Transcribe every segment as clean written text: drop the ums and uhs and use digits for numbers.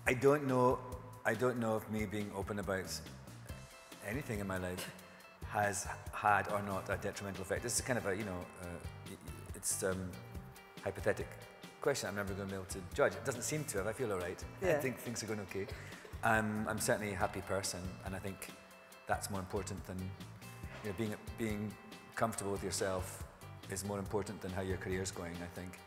I don't know if me being open about anything in my life has had or not a detrimental effect. This is kind of a, it's hypothetical question I'm never going to be able to judge. It doesn't seem to have. I feel all right. Yeah. I think things are going okay. I'm certainly a happy person, and I think that's more important than, being comfortable with yourself is more important than how your career's going, I think.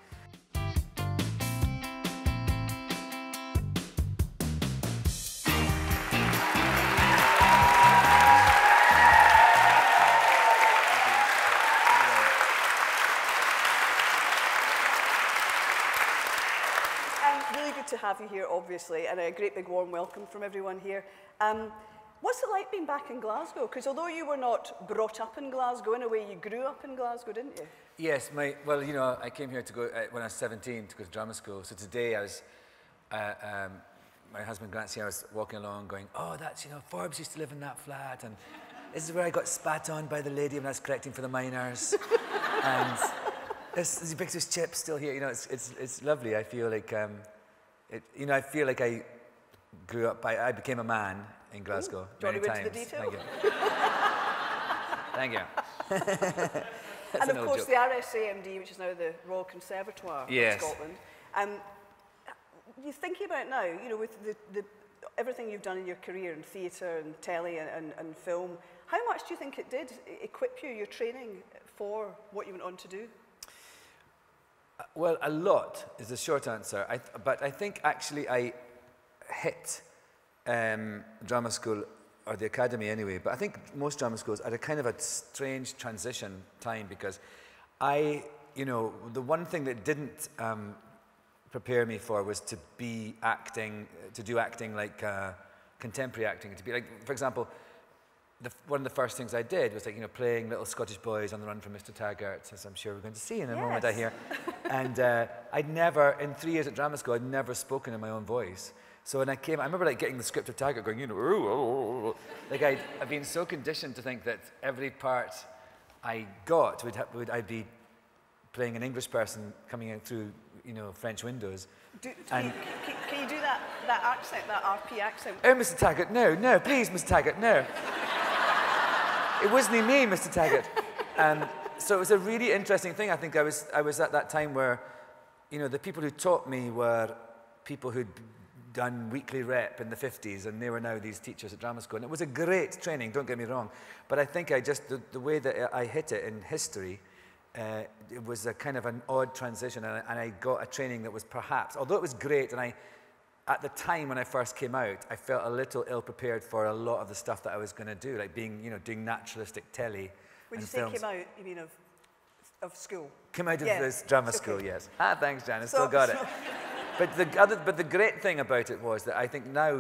To have you here, obviously, and a great big warm welcome from everyone here. What's it like being back in Glasgow? Because although you were not brought up in Glasgow, in a way you grew up in Glasgow, didn't you? Yes, I came here to go when I was 17 to go to drama school. So today I was, my husband Grant's here, I was walking along going, oh, that's, Forbes used to live in that flat, and this is where I got spat on by the lady when I was correcting for the minors. And there's Victor's chips still here. It's lovely. I feel like, I feel like I grew up, I became a man in Glasgow many times. Do you want to go into the detail? Thank you. And of course the RSAMD, which is now the Royal Conservatoire of Scotland. You're thinking about now, with the everything you've done in your career in theatre and telly and film, how much do you think it did equip you, your training, for what you went on to do? Well, a lot is the short answer. But I think actually I hit drama school, or the academy anyway, but I think most drama schools are a kind of a strange transition time, because the one thing that didn't prepare me for was to do acting like contemporary acting, to be like, for example, one of the first things I did was playing little Scottish boys on the run from Mr. Taggart, as I'm sure we're going to see in a moment, I hear. And I'd never, in 3 years at drama school, I'd never spoken in my own voice. So when I came, I remember getting the script of Taggart going, I'd been so conditioned to think that every part I got I'd be playing an English person coming in through, French windows. Can you do that accent, that RP accent? Oh, Mr. Taggart, no, please, Mr. Taggart, no. It wasn't me, Mr. Taggart. So it was a really interesting thing. I think I was at that time where, the people who taught me were people who'd done weekly rep in the 50s, and they were now these teachers at drama school. And it was a great training, don't get me wrong. But I think the way that I hit it in history, it was a kind of an odd transition, and I got a training that was perhaps, although it was great, and at the time when I first came out, I felt a little ill-prepared for a lot of the stuff that I was going to do, like being, doing naturalistic telly. When you say came out, you mean of school? Came out of this drama school, yes. Thanks, Janice, still got it. But the great thing about it was that I think now,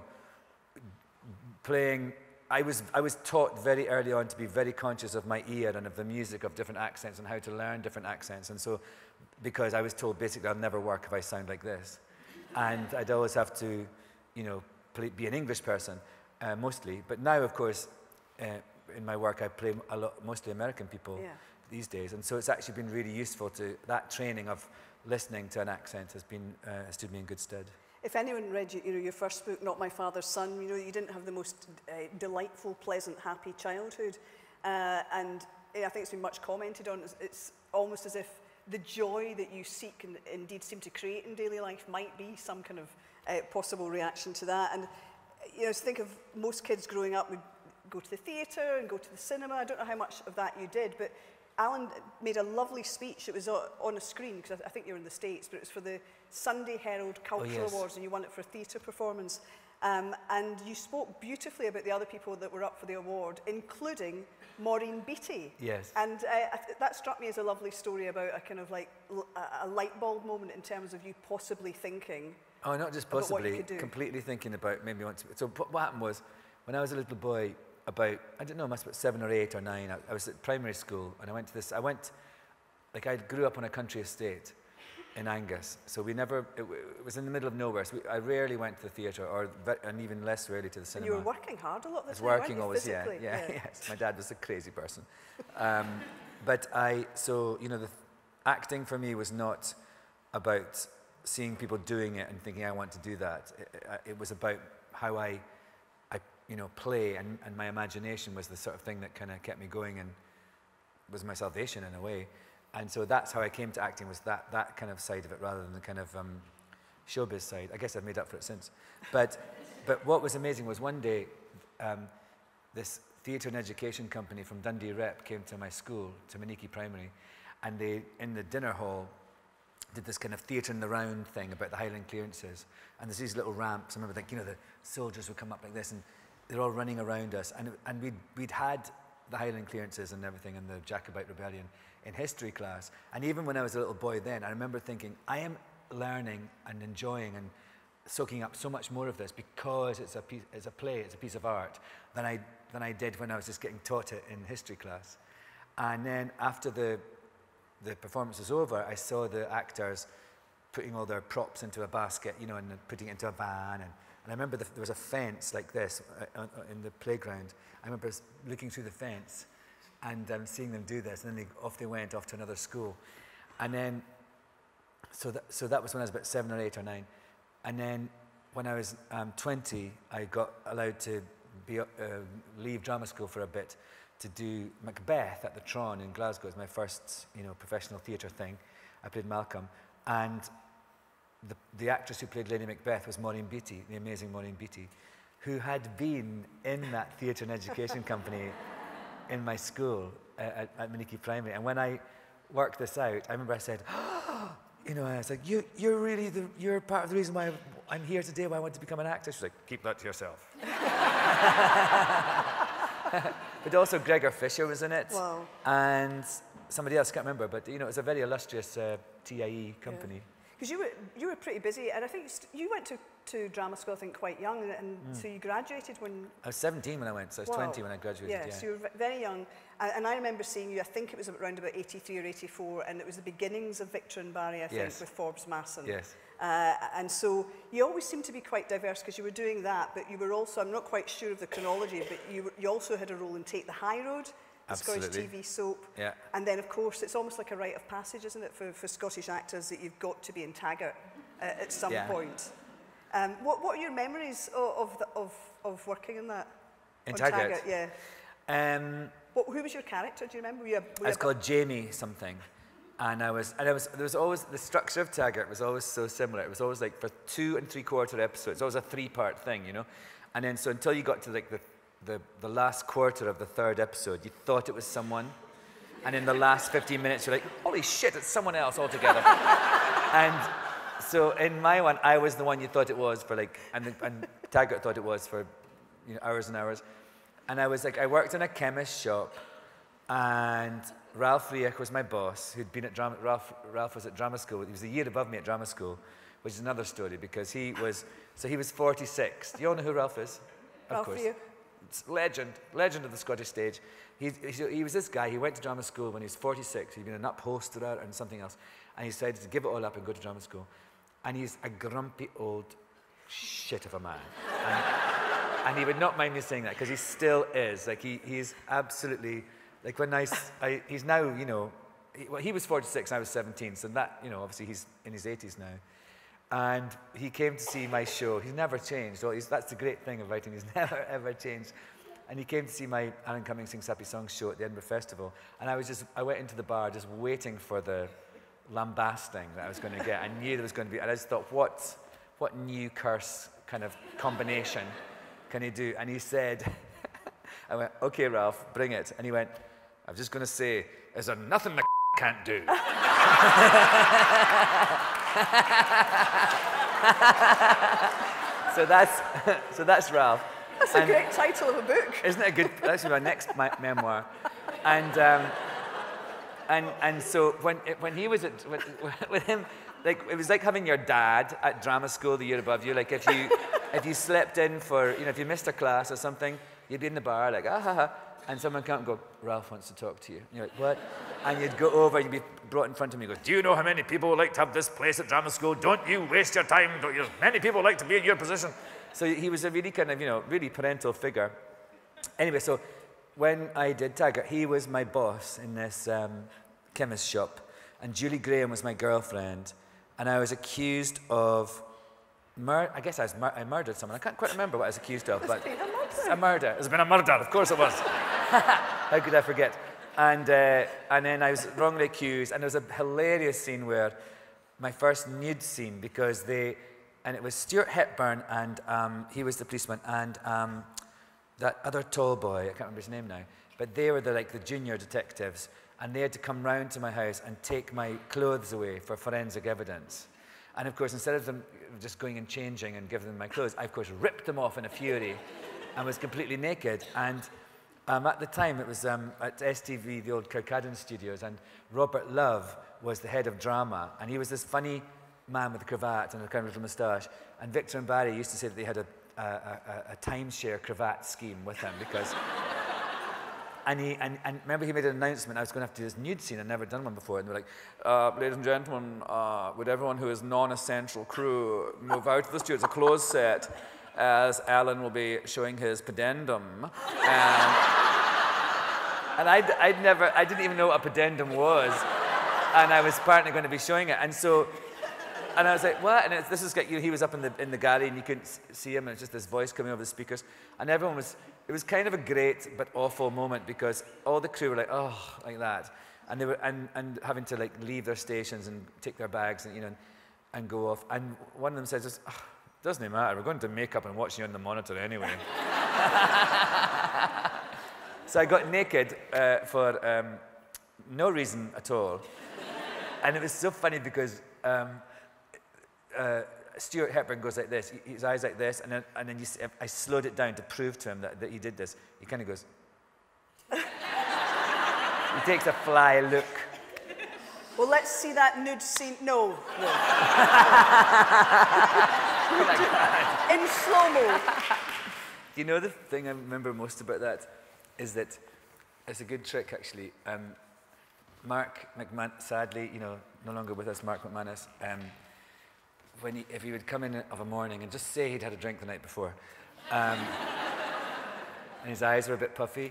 playing, I was taught very early on to be very conscious of my ear and of the music of different accents and how to learn different accents. And so, because I was told basically I'll never work if I sound like this. And I'd always have to, be an English person, mostly. But now, of course, in my work, I play mostly American people these days. And so it's actually been really useful that training of listening to an accent has stood me in good stead. If anyone read your first book, Not My Father's Son, you didn't have the most delightful, pleasant, happy childhood. And I think it's been much commented on. It's almost as if the joy that you seek and indeed seem to create in daily life might be some kind of possible reaction to that. And to think of most kids growing up would go to the theatre and go to the cinema. I don't know how much of that you did, but Alan made a lovely speech. It was on a screen, because I think you're in the States, but it was for the Sunday Herald Cultural Awards, and you won it for a theatre performance. And you spoke beautifully about the other people that were up for the award, including Maureen Beattie. Yes. And that struck me as a lovely story about a kind of like a light bulb moment in terms of you possibly thinking. Oh, not just possibly, completely thinking about maybe want to. So what happened was, when I was a little boy, I don't know, must have been 7 or 8 or 9, I was at primary school, and I grew up on a country estate in Angus, so it was in the middle of nowhere, so I rarely went to the theatre, and even less rarely to the cinema. And you were working hard a lot of the time, working weren't you, always, yes. My dad was a crazy person. The acting for me was not about seeing people doing it and thinking I want to do that. It was about how I play, and my imagination was the sort of thing that kind of kept me going and was my salvation in a way. And so that's how I came to acting, was that kind of side of it rather than the kind of showbiz side. I guess I've made up for it since. But what was amazing was one day this theatre and education company from Dundee Rep came to my school, to Maniki Primary, and they, in the dinner hall, did this kind of theatre in the round thing about the Highland clearances. And there's these little ramps. I remember, like, the soldiers would come up like this, and they're all running around us. And we'd had the Highland clearances and everything and the Jacobite Rebellion in history class. And even when I was a little boy then, I remember thinking, I am learning and enjoying and soaking up so much more of this because it's a play, it's a piece of art, than I did when I was just getting taught it in history class. And then after the performance was over, I saw the actors putting all their props into a basket, and putting it into a van. And I remember there was a fence like this in the playground. I remember looking through the fence and seeing them do this. And then off they went off to another school. And then, so that was when I was about 7 or 8 or 9. And then when I was 20, I got allowed to leave drama school for a bit to do Macbeth at the Tron in Glasgow. It was my first, professional theatre thing. I played Malcolm, and the actress who played Lady Macbeth was Maureen Beattie, the amazing Maureen Beattie, who had been in that theatre and education company in my school at Maniki Primary. And when I worked this out, I remember I said, I was like, you're part of the reason why I'm here today, why I want to become an actor. She's like, keep that to yourself. But also Gregor Fisher was in it. Wow. And somebody else, can't remember, but it was a very illustrious TIE company. Because you were pretty busy, and I think you went to drama school, I think, quite young, and so you graduated when... I was 17 when I went, so I was 20 when I graduated, yeah. So you were very young, and I remember seeing you, I think it was around about 83 or 84, and it was the beginnings of Victor and Barry, I think, with Forbes Masson. Yes. And so you always seemed to be quite diverse, because you were doing that, but you were also, I'm not quite sure of the chronology, but you also had a role in Take the High Road, the Scottish TV soap. Yeah. And then, of course, it's almost like a rite of passage, isn't it, for Scottish actors, that you've got to be in Taggart at some point. What are your memories of working in that? In Taggart? Yeah. Who was your character? Do you remember? I was called Jamie something. And there was always, the structure of Taggart was always so similar. It was always like for 2 3/4 episodes, it was always a 3-part thing, And then so until you got to like the last quarter of the 3rd episode, you thought it was someone. And in the last 15 minutes, you're like, holy shit, it's someone else altogether. And so in my one, I was the one you thought it was for and Taggart thought it was for hours and hours. And I was like, I worked in a chemist shop, and Ralph Riech was my boss, who'd been at drama. Ralph was at drama school. He was a year above me at drama school, which is another story, because he was 46. Do you all know who Ralph is? Of course. Riech. It's legend of the Scottish stage. He was this guy. He went to drama school when he was 46. He'd been an upholsterer and something else, and he decided to give it all up and go to drama school. And he's a grumpy old shit of a man. And he would not mind me saying that, because he still is. Like, he's absolutely, like, when he's now, he was 46, I was 17, so that, obviously he's in his 80s now. And he came to see my show. He's never changed. That's the great thing of writing. He's never, ever changed. And he came to see my Alan Cummings Sings Happy Songs show at the Edinburgh Festival. And I went into the bar just waiting for the lambasting that I was going to get. I knew there was going to be, and I just thought, what new curse kind of combination can he do? And he said, I went, okay, Ralph, bring it. And he went, I'm just going to say, is there nothing the can't do? So that's Ralph. That's a great title of a book. Isn't it a good? That's my next memoir. And so when he was with him, like, it was like having your dad at drama school the year above you. Like, if you slept in for, if you missed a class or something, you'd be in the bar like, ah ha ha, and someone come and go, Ralph wants to talk to you. And you're like, what? And you'd go over, you'd be brought in front of me and go, do you know how many people would like to have this place at drama school? Don't you waste your time. Many people like to be in your position. So he was a really kind of, really parental figure. Anyway, so when I did Taggart, he was my boss in this chemist shop, and Julie Graham was my girlfriend, and I was accused of I guess I murdered someone. I can't quite remember what I was accused of, but a murder. It's been a murder, of course it was. How could I forget? And then I was wrongly accused, and there was a hilarious scene where my first nude scene, because and it was Stuart Hepburn, and he was the policeman, and that other tall boy, I can't remember his name now, but they were the junior detectives, and they had to come round to my house and take my clothes away for forensic evidence. And of course, instead of them just going and changing and giving them my clothes, I of course ripped them off in a fury and was completely naked. And at the time, it was at STV, the old Kirkcaldy studios, and Robert Love was the head of drama, and he was this funny man with a cravat and a kind of little moustache. And Victor and Barry used to say that they had a timeshare cravat scheme with him, because and remember, he made an announcement I was going to have to do this nude scene. I'd never done one before, and they were like, ladies and gentlemen, would everyone who is non-essential crew move out of the studio? It's a closed set, as Alan will be showing his pedendum. And I didn't even know what a pedendum was, and I was apparently going to be showing it, and I was like, what? And this is he was up in the gallery, and you couldn't see him, and it's just this voice coming over the speakers, and everyone was. It was kind of a great but awful moment, because all the crew were like, oh, like that, and they were and having to leave their stations and take their bags and go off. And one of them says, oh, doesn't matter, we're going to make up and watch you on the monitor anyway. So I got naked for no reason at all, and it was so funny because. Stuart Hepburn goes like this, his eyes like this, and then I slowed it down to prove to him that he did this. He kind of goes. He takes a fly look. Well, let's see that nude scene. No. In slow-mo. You know, the thing I remember most about that is that it's a good trick, actually. Mark McManus, sadly, no longer with us, Mark McManus, if he would come in of a morning and just say he'd had a drink the night before, and his eyes were a bit puffy,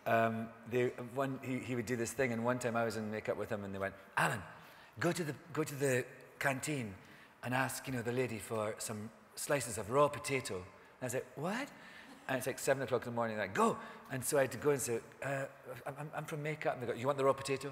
he would do this thing. And one time I was in makeup with him, and they went, Alan, go to the canteen and ask the lady for some slices of raw potato. And I was like, what? And it's like 7 o'clock in the morning. Like, go. And so I had to go and say, I'm from makeup. And they go, you want the raw potato?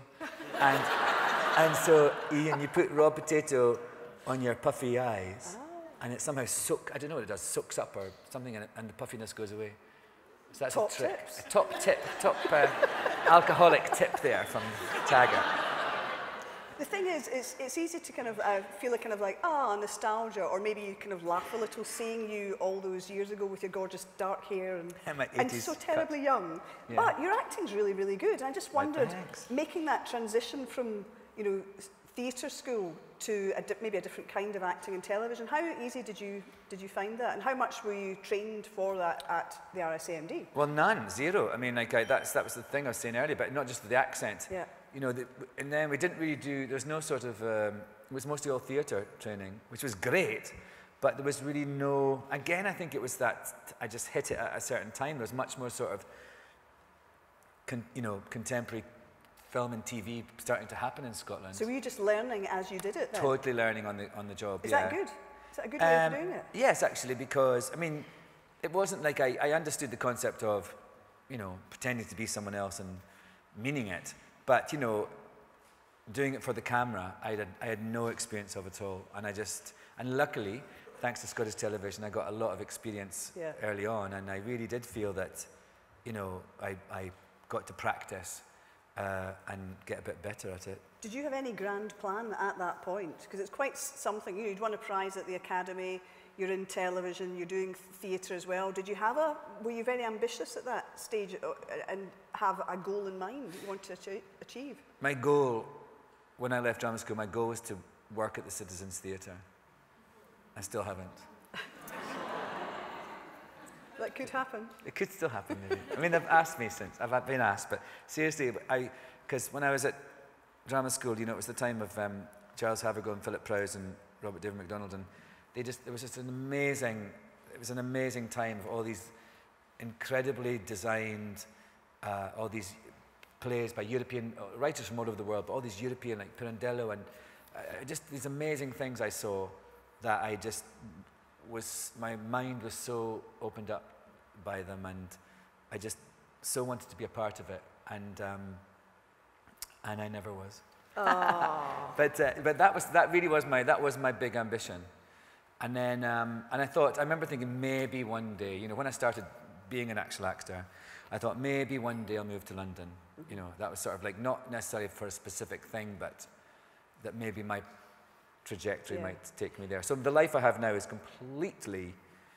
and so Ian, you put raw potato on your puffy eyes, and it somehow I don't know what it does, soaks up or something, and the puffiness goes away. So that's top a trick. Tips. A top tip, alcoholic tip there from Taggart. The thing is, it's easy to kind of feel nostalgia, or maybe you kind of laugh a little seeing you all those years ago with your gorgeous dark hair and so terribly young. Yeah. But your acting's really, really good. I just wondered, making that transition from, theatre school to maybe a different kind of acting in television, how easy did you find that, and how much were you trained for that at the RSAMD? Well, none, zero. I mean, that was the thing I was saying earlier, but not just the accent. Yeah. And then we didn't really there's no sort of, it was mostly all theatre training, which was great, but there was really no, again, I think it was that I just hit it at a certain time. There was much more sort of, contemporary film and TV starting to happen in Scotland. So were you just learning as you did it then? Totally learning on the job, Is that good? Is that a good way of doing it? Yes, actually, because, it wasn't like I understood the concept of, pretending to be someone else and meaning it, but, doing it for the camera, I had no experience of it all, and luckily, thanks to Scottish Television, I got a lot of experience early on, and I really did feel that, I got to practice and get a bit better at it. Did you have any grand plan at that point? Because it's quite something. You'd won a prize at the Academy, you're in television, you're doing theatre as well. Were you very ambitious at that stage and have a goal in mind that you want to achieve? My goal, when I left drama school, my goal was to work at the Citizens Theatre. I still haven't. That could happen. It could still happen, maybe. They've asked me since. I've been asked, but seriously, because when I was at drama school, it was the time of Charles Havergal and Philip Prowse and Robert David MacDonald, and it was just an amazing time of all these incredibly designed, all these plays by European writers from all over the world, but all these European, like Pirandello and just these amazing things I saw that I just my mind was so opened up by them, and I just so wanted to be a part of it, and I never was. But that really was my big ambition. And then and I remember thinking maybe one day, you know, when I started being an actual actor, I thought maybe one day I'll move to London. You know, that was sort of like not necessarily for a specific thing, but that maybe my trajectory might take me there. So the life I have now is completely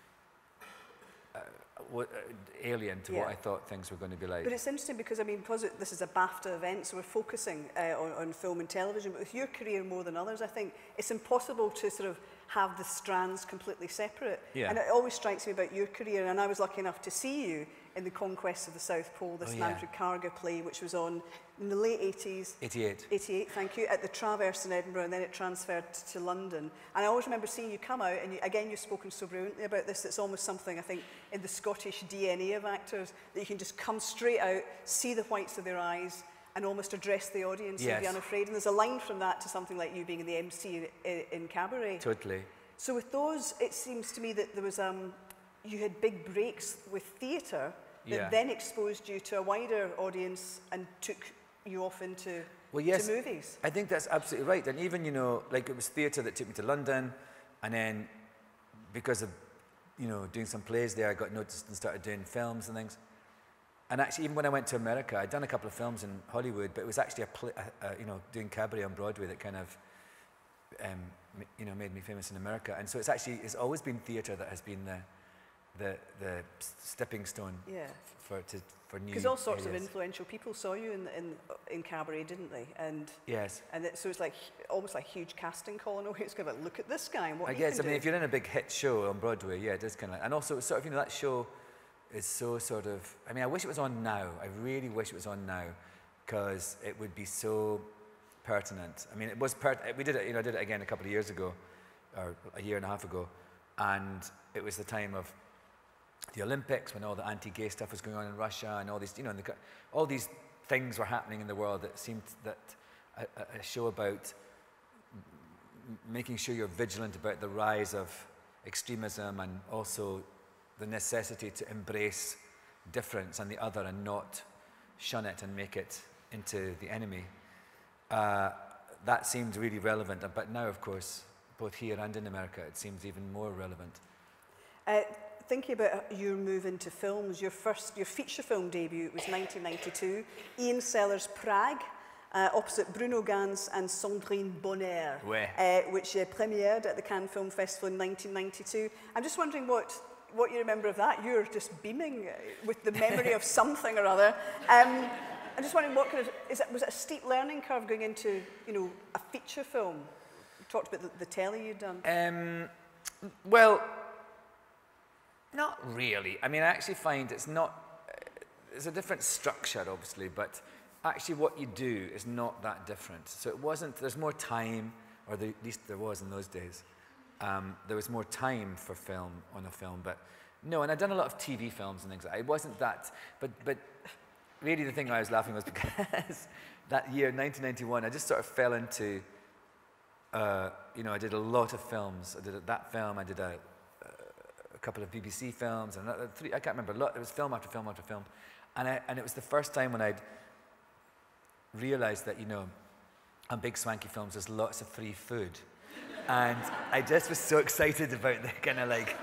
alien to what I thought things were going to be like. But it's interesting because, I mean, because this is a BAFTA event, so we're focusing on film and television, but with your career more than others, I think it's impossible to sort of have the strands completely separate. Yeah. And it always strikes me about your career, and I was lucky enough to see you in The Conquest of the South Pole, this Namtrud Karga play, which was on in the late 80s. 88. 88, thank you, at the Traverse in Edinburgh, and then it transferred to London. And I always remember seeing you come out, and again, you've spoken so brilliantly about this. It's almost something, I think, in the Scottish DNA of actors, that you can just come straight out, see the whites of their eyes, and almost address the audience and be unafraid. And there's a line from that to something like you being in the MC in Cabaret. Totally. So with those, it seems to me that there was, you had big breaks with theatre that then exposed you to a wider audience and took you off into to movies. I think that's absolutely right. And even, you know, like it was theatre that took me to London, and then because of, you know, doing some plays there, I got noticed and started doing films and things. And actually, even when I went to America, I'd done a couple of films in Hollywood, but it was actually you know, doing Cabaret on Broadway that kind of, you know, made me famous in America. And so it's always been theatre that has been the stepping stone for new. Because all sorts of influential people saw you in Cabaret, didn't they? And so it's like almost like a huge casting call in a way. It's kind of like, look at this guy and what he can do. I mean, if you're in a big hit show on Broadway, it is kind of, and also sort of, you know, that show is so sort of, I mean, I wish it was on now. I really wish it was on now, because it would be so pertinent. I mean, it was we did it, you know, I did it again a couple of years ago, or a year and a half ago, and it was the time of the Olympics, when all the anti-gay stuff was going on in Russia, and all these, you know, all these things were happening in the world that seemed that a show about making sure you're vigilant about the rise of extremism, and also the necessity to embrace difference and the other and not shun it and make it into the enemy. That seemed really relevant, but now, of course, both here and in America, it seems even more relevant. Thinking about your move into films, your feature film debut was 1992, Ian Sellers' Prague, opposite Bruno Ganz and Sandrine Bonnaire, which premiered at the Cannes Film Festival in 1992. I'm just wondering what you remember of that. You're just beaming with the memory of something or other. I'm just wondering, what kind of, was it a steep learning curve going into, you know, a feature film? You talked about the telly you'd done. Well, not really. I mean, I actually find it's not, there's a different structure, obviously, but actually what you do is not that different. So it wasn't, there's more time, or at least there was in those days. There was more time for film on a film, but no, and I'd done a lot of TV films and things like that. It wasn't that, but really the thing I was laughing was because that year, 1991, I just sort of fell into, you know, I did a lot of films. I did that film, I did a couple of BBC films, and another three, I can't remember, a lot. It was film after film after film. And it was the first time when I'd realized that, you know, on big swanky films, there's lots of free food. And I just was so excited about the kind of like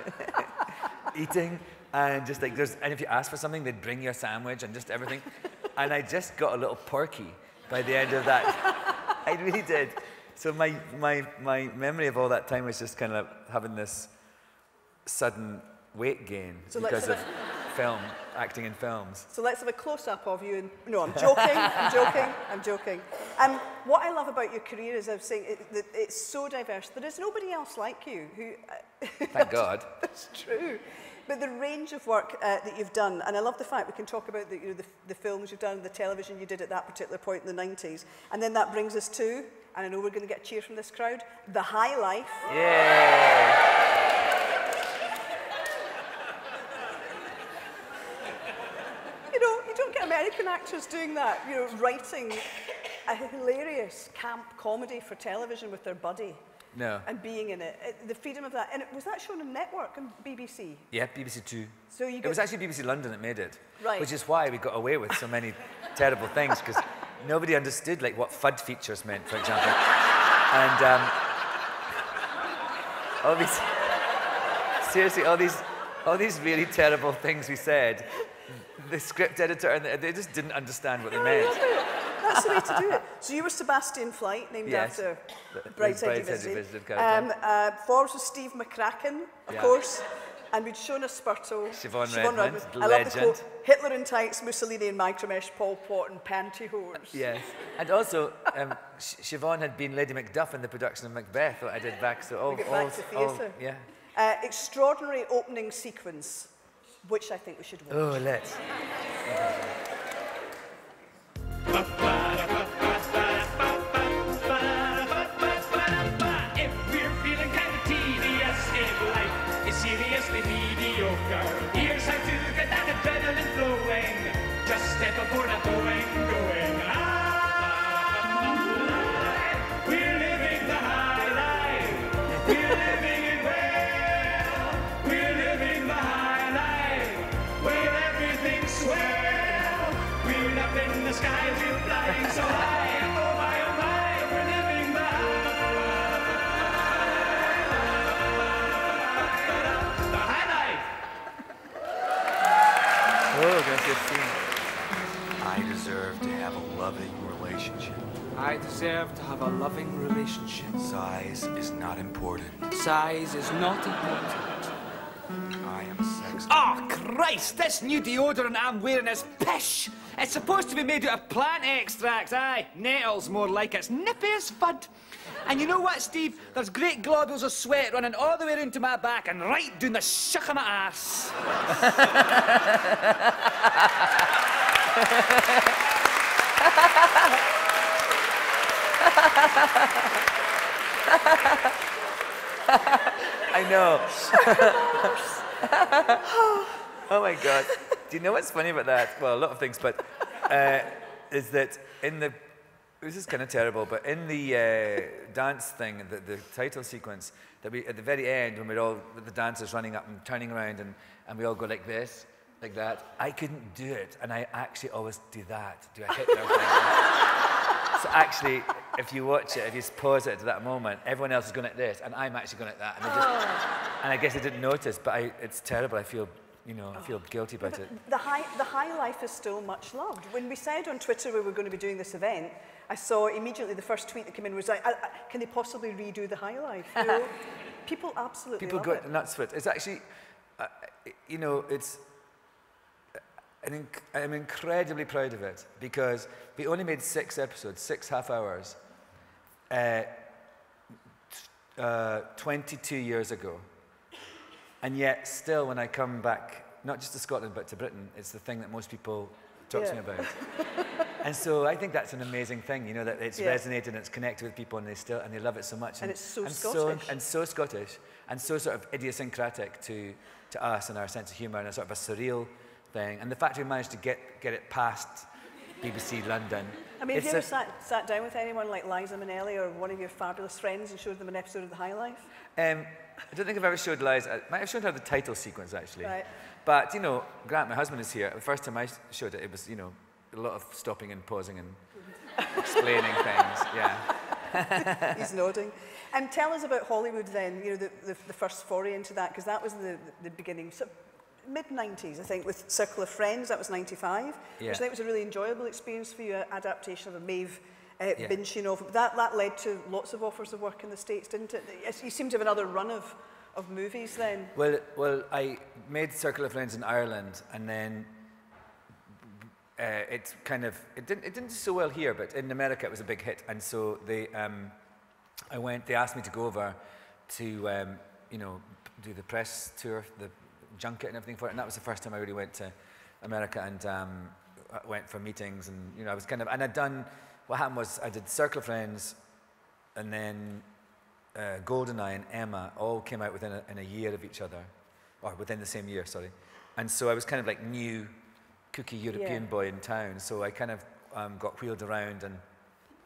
eating, and just like and if you ask for something, they'd bring you a sandwich and just everything. And I just got a little perky by the end of that. I really did. So my memory of all that time was just kind of having this sudden weight gain because of acting in films. So let's have a close-up of you. No, I'm joking, I'm joking. What I love about your career is, I was saying, that it's so diverse. There is nobody else like you who... Thank God. That's true. But the range of work that you've done, and I love the fact we can talk about the films you've done, the television you did at that particular point in the 90s, and then that brings us to, and I know we're going to get a cheer from this crowd, The High Life. Yeah. You know, you don't get American actors doing that, you know, writing a hilarious camp comedy for television with their buddy. No. And being in it. The freedom of that. And was that shown on network on BBC? Yeah, BBC Two. So you it was actually BBC London that made it. Right. Which is why we got away with so many terrible things, because nobody understood like what FUD features meant, for example. And all these, seriously, all these really terrible things we said, the script editor, and they just didn't understand what they meant. That's the way to do it. So you were Sebastian Flight, named after Brideshead Revisited. Forbes was Steve McCracken, of course. And we'd Shona Spurtle, Siobhan Redmond, I love the quote, Hitler in tights, Mussolini in micromesh, Pol Pot and pantyhose. Yes. And also, Siobhan had been Lady Macduff in the production of Macbeth that I did back. So we get back to theatre. Yeah. Extraordinary opening sequence, which I think we should watch. Oh, let's. If we're feeling kind of tedious in life, it's seriously mediocre. Here's how to get that adrenaline flowing. Just step aboard a going. We're living the high life. We're living it well. We're living the high life where everything's swell. We're up in the sky, we're flying so high. Oh my, we're living the high life. Oh, that's a scene. I deserve to have a loving relationship. I deserve to have a loving relationship. Size is not important. Size is not important. I am sex. Oh, Christ! This new deodorant I'm wearing is pish! It's supposed to be made out of plant extracts, aye. Nettles, more like it's nippy as fud. And you know what, Steve? There's great globules of sweat running all the way into my back and right down the shuck of my ass. I know. Oh my God. Do you know what's funny about that? Well, a lot of things, but is that in the, this is kind of terrible, but in the dance thing, the title sequence, that we, at the very end, when we're all, the dancers running up and turning around and we all go like this, like that, I couldn't do it, and I actually always do that, do a Hitler thing. So actually, if you watch it, if you pause it at that moment, everyone else is going like this, and I'm actually going like that, and, and I guess I didn't notice, but it's terrible. I feel, you know, I feel guilty about it. The high life is still much loved. When we said on Twitter we were going to be doing this event, I saw immediately the first tweet that came in was like, can they possibly redo the high life? You know? People absolutely People love go it. nuts for it. It's actually, you know, it's. I'm incredibly proud of it because we only made 6 episodes, 6 half hours, 22 years ago. And yet still when I come back, not just to Scotland but to Britain, it's the thing that most people talk to me about. And so I think that's an amazing thing, you know, that it's resonated and it's connected with people and they love it so much. And it's so Scottish. So Scottish and so sort of idiosyncratic to us and our sense of humour and a sort of a surreal thing. And the fact we managed to get it past BBC London. I mean, have you ever sat down with anyone like Liza Minnelli or one of your fabulous friends and showed them an episode of The High Life? I don't think I've ever showed Liza. I might have shown her the title sequence, actually. Right. But, you know, Grant, my husband, is here. The first time I showed it, it was, you know, a lot of stopping and pausing and explaining things, yeah. He's nodding. And tell us about Hollywood then, you know, the first foray into that, because that was the beginning. So, mid-90s, I think, with Circle of Friends, that was 95, which I think was a really enjoyable experience for you, adaptation of a Maeve Binchy novel. That led to lots of offers of work in the States, didn't it? You seem to have another run of movies then. Well, I made Circle of Friends in Ireland, and then it didn't do so well here, but in America it was a big hit, and so they asked me to go over to, you know, do the press tour, the junket and everything for it, and that was the first time I really went to America and I went for meetings, and you know, I was kind of, and I'd done, what happened was I did Circle of Friends, and then GoldenEye and Emma all came out within a year of each other, or within the same year, sorry, and so I was kind of like new, kooky European boy in town, so I kind of got wheeled around and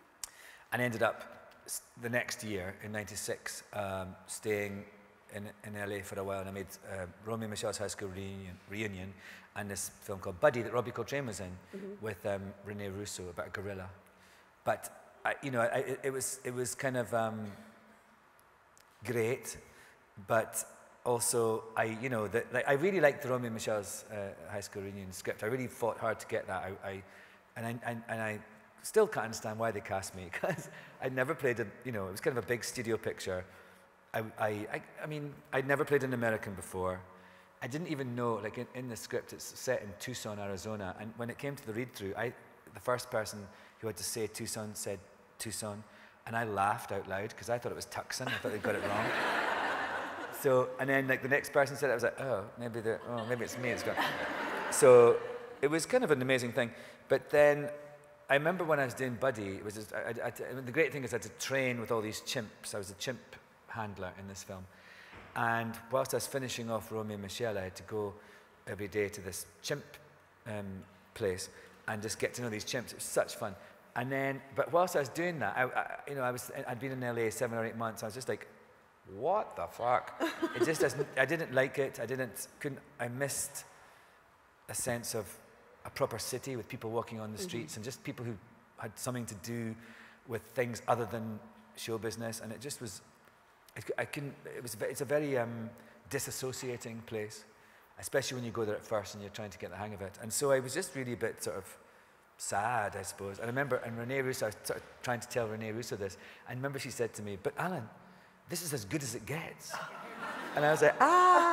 and ended up the next year in '96 staying in LA for a while, and I made Romeo and Michelle's High School Reunion and this film called Buddy that Robbie Coltrane was in with Rene Russo about a gorilla. But it was kind of great, but also I really liked the Romeo and Michelle's High School Reunion script. I really fought hard to get that. I still can't understand why they cast me, because I'd never played it was kind of a big studio picture. I mean, I'd never played an American before. I didn't even know, like in the script, it's set in Tucson, Arizona, and when it came to the read-through, the first person who had to say Tucson said Tucson, and I laughed out loud because I thought it was Tucson. I thought they got it wrong. So, and then like the next person said it, I was like, maybe it's me. It's gone. So it was kind of an amazing thing. But then I remember when I was doing Buddy, it was just, the great thing is I had to train with all these chimps. I was a chimp handler in this film. And whilst I was finishing off Romeo and Michelle, I had to go every day to this chimp place and just get to know these chimps. It was such fun. And then, but whilst I was doing that, I'd been in LA 7 or 8 months. I was just like, what the fuck? It just doesn't, I didn't like it. I missed a sense of a proper city with people walking on the streets and just people who had something to do with things other than show business. And it just was, it's a very disassociating place, especially when you go there at first and you're trying to get the hang of it. And so I was just really a bit sort of sad, I suppose. I remember, and Rene Russo, I was sort of trying to tell Rene Russo this, and I remember she said to me, but Alan, this is as good as it gets. And I was like,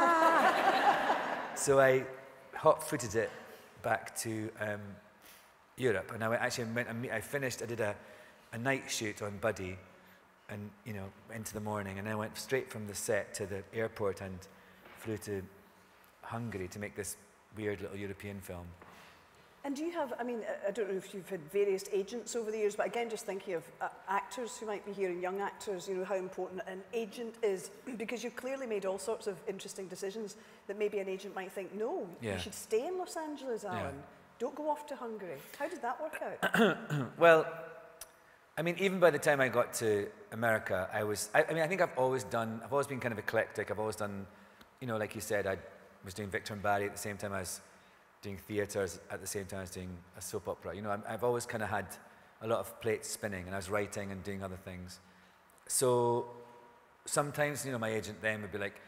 So I hot-footed it back to Europe, and I finished, I did a night shoot on Buddy, and into the morning, and I went straight from the set to the airport and flew to Hungary to make this weird little European film. And do you have, I mean, I don't know if you've had various agents over the years, but again, just thinking of actors who might be here, and young actors, how important an agent is, because you've clearly made all sorts of interesting decisions that maybe an agent might think, no, you should stay in Los Angeles, Alan. Yeah. Don't go off to Hungary. How did that work out? Well, I mean, even by the time I got to America, I think I've always been kind of eclectic. I've always done, like you said, I was doing Victor and Barry at the same time I was doing theatres, at the same time I was doing a soap opera. I've always kind of had a lot of plates spinning, and I was writing and doing other things. So sometimes, my agent then would be like,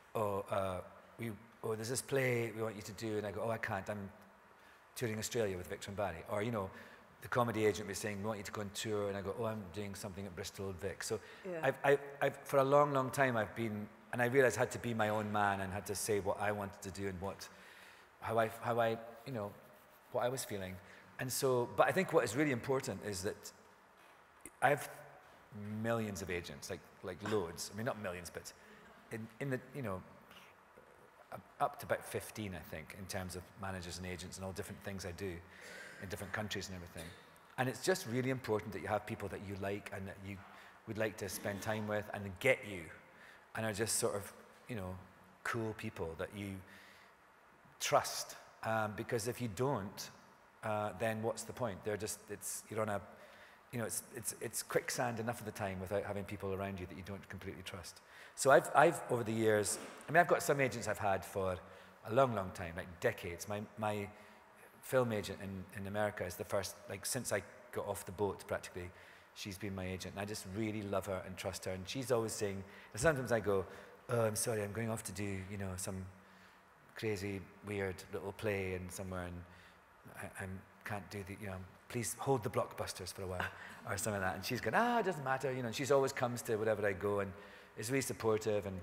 there's this play we want you to do, and I go, I can't, I'm touring Australia with Victor and Barry. Or, the comedy agent was saying, we want you to go on tour, and I go, I'm doing something at Bristol Old Vic. So I've for a long, long time I've been, and I realized I had to be my own man and had to say what I wanted to do and how I what I was feeling. And so, but I think what is really important is that I have millions of agents, like loads. I mean, not millions, but in the, up to about 15, I think, in terms of managers and agents and all different things I do in different countries and everything. And it's just really important that you have people that you like and that you would like to spend time with and get you, and are just sort of, cool people that you trust. Because if you don't, then what's the point? You're on a, it's quicksand enough of the time without having people around you that you don't completely trust. So I've over the years, I've got some agents I've had for a long, long time, like decades. My film agent in America is the first, since I got off the boat practically, she's been my agent. And I just really love her and trust her. And she's always saying, and sometimes I go, I'm sorry, I'm going off to do, some crazy, weird little play in somewhere, and I can't do the, please hold the blockbusters for a while, or something like that. And she's going, it doesn't matter, and she's always comes to wherever I go, and is really supportive, and,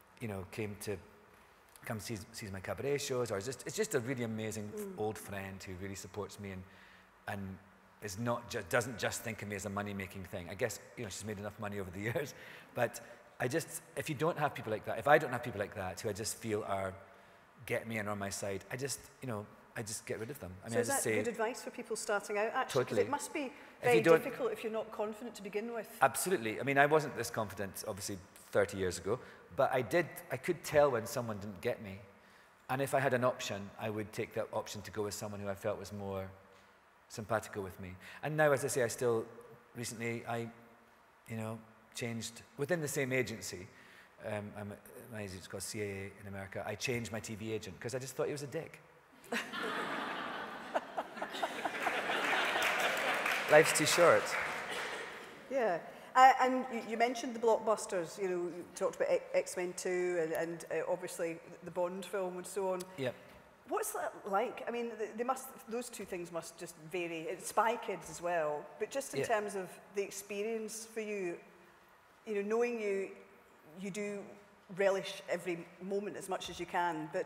sees my cabaret shows, or it's just a really amazing old friend who really supports me and is doesn't just think of me as a money-making thing. I guess, she's made enough money over the years, but if you don't have people like that, if I don't have people like that who I just feel get me and are on my side, I just get rid of them. So is that good advice for people starting out, actually? Totally. Because it must be very difficult if you're not confident to begin with. Absolutely. I wasn't this confident, obviously, 30 years ago, but I could tell when someone didn't get me. And if I had an option, I would take that option to go with someone who I felt was more simpatico with me. And now, as I say, I still recently I, you know, changed within the same agency. My agency's called CAA in America. I changed my TV agent because I just thought he was a dick. Life's too short. Yeah. And you mentioned the blockbusters, you know, you talked about X-Men 2 and obviously the Bond film and so on. Yep. What's that like? I mean, those two things must just vary. It's Spy Kids as well, but just in terms of the experience for you, you know, knowing you do relish every moment as much as you can, but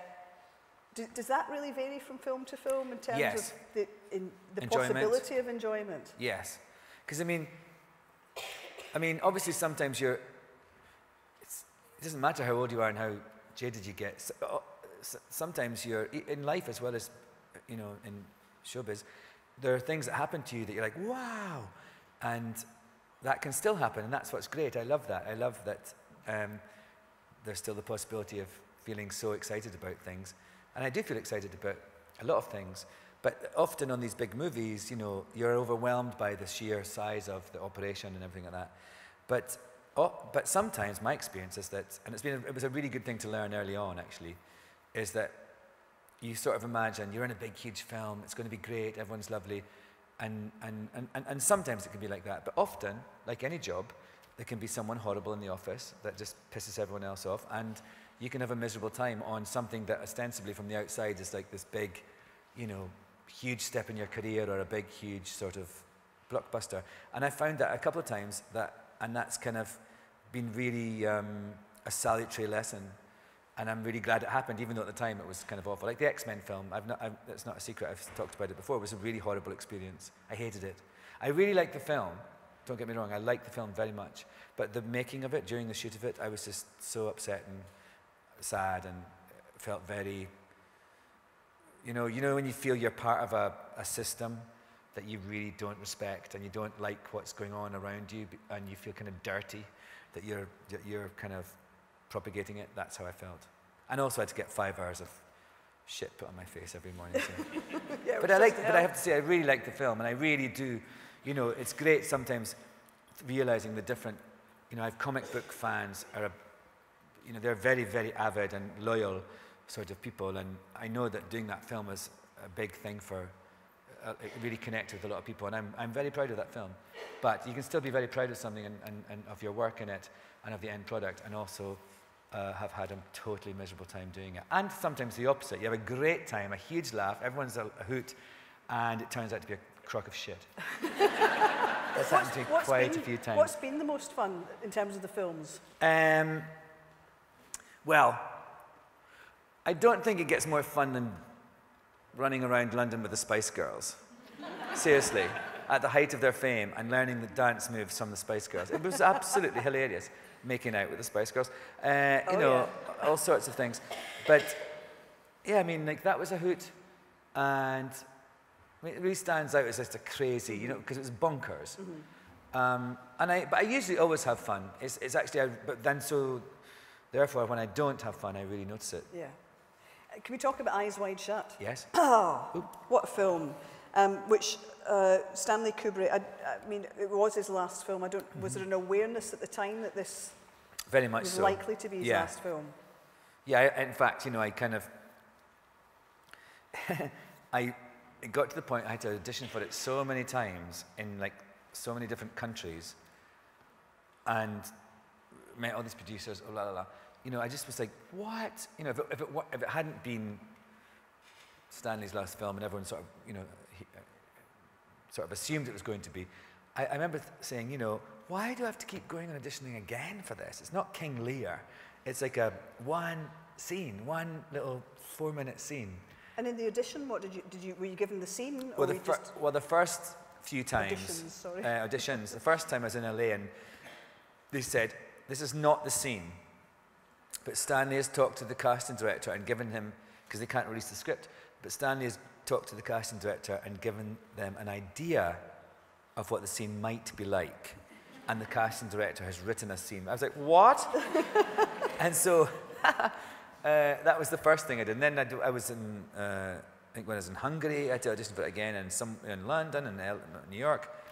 does that really vary from film to film in terms of the possibility of enjoyment? Yes, because I mean, obviously sometimes it doesn't matter how old you are and how jaded you get. Sometimes you're, in life as well as, you know, in showbiz, there are things that happen to you that you're like, wow, and that can still happen, and that's what's great. I love that. I love that there's still the possibility of feeling so excited about things, and I do feel excited about a lot of things, but often on these big movies, you know, you're overwhelmed by the sheer size of the operation and everything like that. But sometimes my experience is that, and it was a really good thing to learn early on actually, is that you sort of imagine you're in a big, huge film, it's going to be great, everyone's lovely, and sometimes it can be like that. But often, like any job, there can be someone horrible in the office that just pisses everyone else off, and you can have a miserable time on something that ostensibly from the outside is like this big, you know, huge step in your career or a big, huge sort of blockbuster. And I found that a couple of times, and that's kind of been really a salutary lesson. And I'm really glad it happened, even though at the time it was kind of awful. Like the X-Men film, it's not a secret, I've talked about it before, it was a really horrible experience. I hated it. I really liked the film, don't get me wrong, I liked the film very much. But the making of it, during the shoot of it, I was just so upset and sad and felt very, you know when you feel you're part of a system that you really don't respect and you don't like what's going on around you and you feel kind of dirty, that you're kind of propagating it. That's how I felt. And also I had to get 5 hours of shit put on my face every morning. So. Yeah, but I have to say I really like the film, and I really do. You know, it's great sometimes realizing the different. You know, I have comic book fans you know, they're very, very avid and loyal sort of people, and I know that doing that film is a big thing for. It really connected with a lot of people, and I'm very proud of that film. But you can still be very proud of something and of your work in it and of the end product, and also have had a totally miserable time doing it. And sometimes the opposite. You have a great time, a huge laugh, everyone's a hoot, and it turns out to be a crock of shit. That's happened to me quite a few times. What's been the most fun in terms of the films? Well, I don't think it gets more fun than running around London with the Spice Girls. Seriously, at the height of their fame and learning the dance moves from the Spice Girls. It was absolutely hilarious, making out with the Spice Girls. You know, all sorts of things. But, yeah, I mean, like, that was a hoot. And I mean, it really stands out as just a crazy, you know, because it was bonkers. Mm-hmm. But I usually always have fun. It's actually, but then so, therefore, when I don't have fun, I really notice it. Yeah. Can we talk about Eyes Wide Shut? Yes. Oh, what a film. Which Stanley Kubrick, I mean, it was his last film. Was there an awareness at the time that this very much was so. likely to be his last film? Yeah, in fact, you know, I kind of, it got to the point I had to audition for it so many times in like so many different countries, and met all these producers, oh la la la. You know, I just was like, what? You know, if it hadn't been Stanley's last film and everyone sort of, you know, sort of assumed it was going to be, I remember saying, you know, why do I have to keep going and auditioning again for this? It's not King Lear. It's like one scene, one little 4-minute scene. And in the audition, what were you given the scene? Well, the first few times. Auditions, sorry. Auditions. The first time I was in LA and they said, this is not the scene. But Stanley has talked to the casting director and given him, because they can't release the script, but Stanley has talked to the casting director and given them an idea of what the scene might be like. And the casting director has written a scene. I was like, what? And so that was the first thing I did. And then I was in, I think when I was in Hungary, I had to audition for it again, and some in London and New York.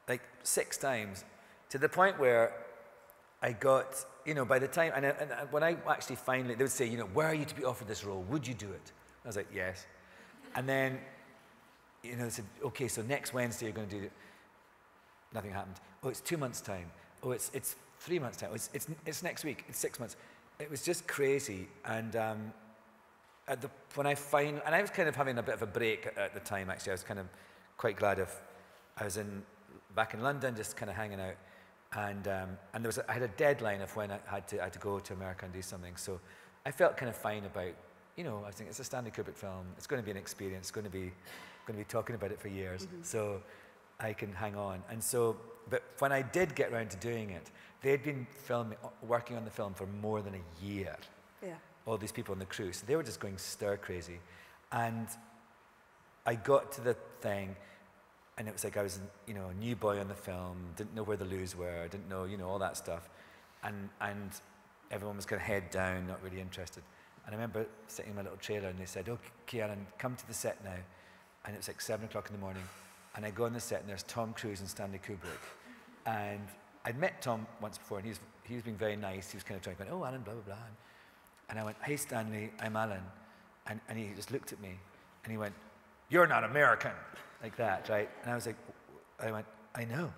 like 6 times, to the point where I got, you know, by the time, and when I actually finally, they would say, you know, where are you to be offered this role? Would you do it? I was like, yes. And then, you know, they said, okay, so next Wednesday you're going to do it. Nothing happened. Oh, it's 2 months' time. Oh, it's 3 months' time. Oh, it's next week. It's 6 months. It was just crazy. And when I finally, and I was kind of having a bit of a break at the time, actually. I was kind of quite glad I was back in London, just kind of hanging out. And I had a deadline of when I had to go to America and do something. So I felt kind of fine about, you know, I think it's a Stanley Kubrick film. It's going to be an experience. It's going to be talking about it for years. Mm-hmm. So I can hang on. And so, but when I did get around to doing it, they'd been working on the film for more than a year. Yeah. All these people on the crew. So they were just going stir crazy. And I got to the thing, and it was like I was, you know, a new boy on the film, didn't know where the loos were, didn't know, you know, all that stuff. And everyone was kind of head down, not really interested. And I remember sitting in my little trailer, and they said, okay, Alan, come to the set now. And it was like 7 o'clock in the morning. And I go on the set, and there's Tom Cruise and Stanley Kubrick. And I'd met Tom once before, and he was being very nice. He was kind of trying to go, oh, Alan, blah, blah, blah. And I went, hey, Stanley, I'm Alan. And he just looked at me, and he went, you're not American. Like that, right? And I was like, I went, I know.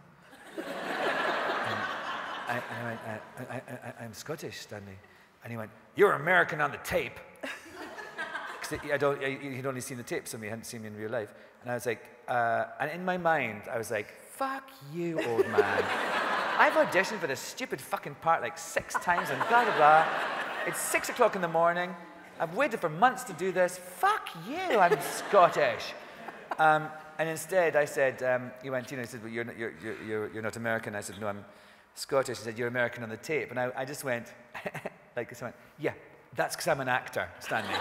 and I went, I'm Scottish, Stanley. And he went, you're American on the tape. Because he'd only seen the tapes of me, he hadn't seen me in real life. And I was like, and in my mind, I was like, fuck you, old man. I've auditioned for this stupid fucking part like 6 times and blah, blah, blah. It's 6 o'clock in the morning. I've waited for months to do this. Fuck you, I'm Scottish. And instead, I said, he went, you know, he said, well, you're not American. I said, no, I'm Scottish. He said, you're American on the tape. And I just went, like this, I went, yeah, that's because I'm an actor, Stanley.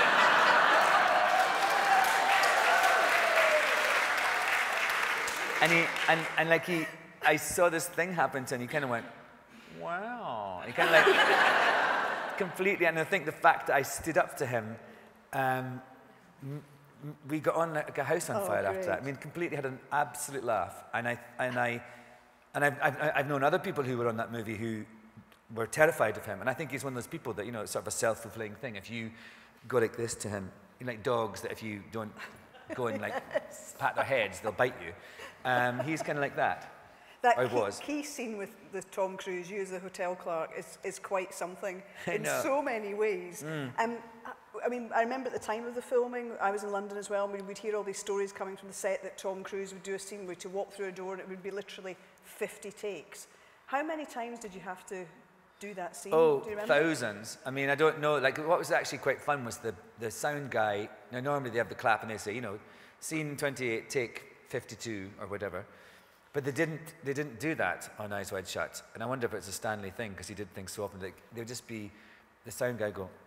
I saw this thing happen to him, and he kind of went, wow. He kind of like, completely, and I think the fact that I stood up to him, we got on like a house on fire after that. I mean, completely had an absolute laugh. And I've known other people who were on that movie who were terrified of him. And I think he's one of those people that, you know, it's sort of a self-fulfilling thing. If you go like this to him, you're like dogs that if you don't go and like pat their heads, they'll bite you. He's kind of like that. That key scene with Tom Cruise, you as the hotel clerk, is quite something in so many ways. I mean, I remember at the time of the filming, I was in London as well, and we'd hear all these stories coming from the set that Tom Cruise would do a scene where to walk through a door and it would be literally 50 takes. How many times did you have to do that scene? Oh, do you remember? Thousands. I mean, I don't know. Like, what was actually quite fun was the sound guy. Now, normally they have the clap and they say, you know, scene 28, take 52 or whatever. But they didn't do that on Eyes Wide Shut. And I wonder if it's a Stanley thing, because he did things so often. Like, they would just be, the sound guy go,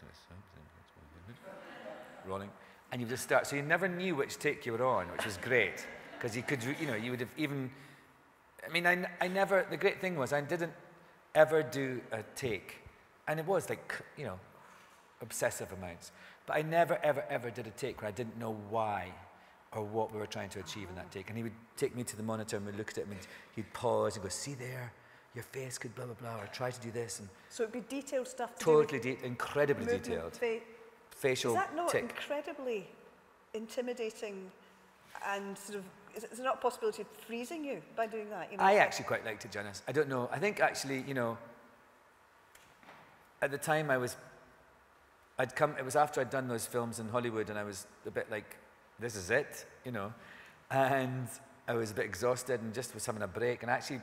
rolling, and you just start. So you never knew which take you were on, which was great, because you could, you know, you would have even. I mean, I never. The great thing was I didn't ever do a take, and it was like, you know, obsessive amounts. But I never, ever, ever did a take where I didn't know why or what we were trying to achieve in that take. And he would take me to the monitor and we'd look at it and he'd pause and go, see there, your face could blah, blah, blah, or try to do this. And so it'd be detailed stuff. Totally, incredibly detailed. Facial Is that not tick. incredibly intimidating and sort of, is there not a possibility of freezing you by doing that? You know, I actually quite liked it, Janice. I don't know. I think actually, you know, at the time it was after I'd done those films in Hollywood and I was a bit like, this is it, you know. And I was a bit exhausted and just was having a break. And actually,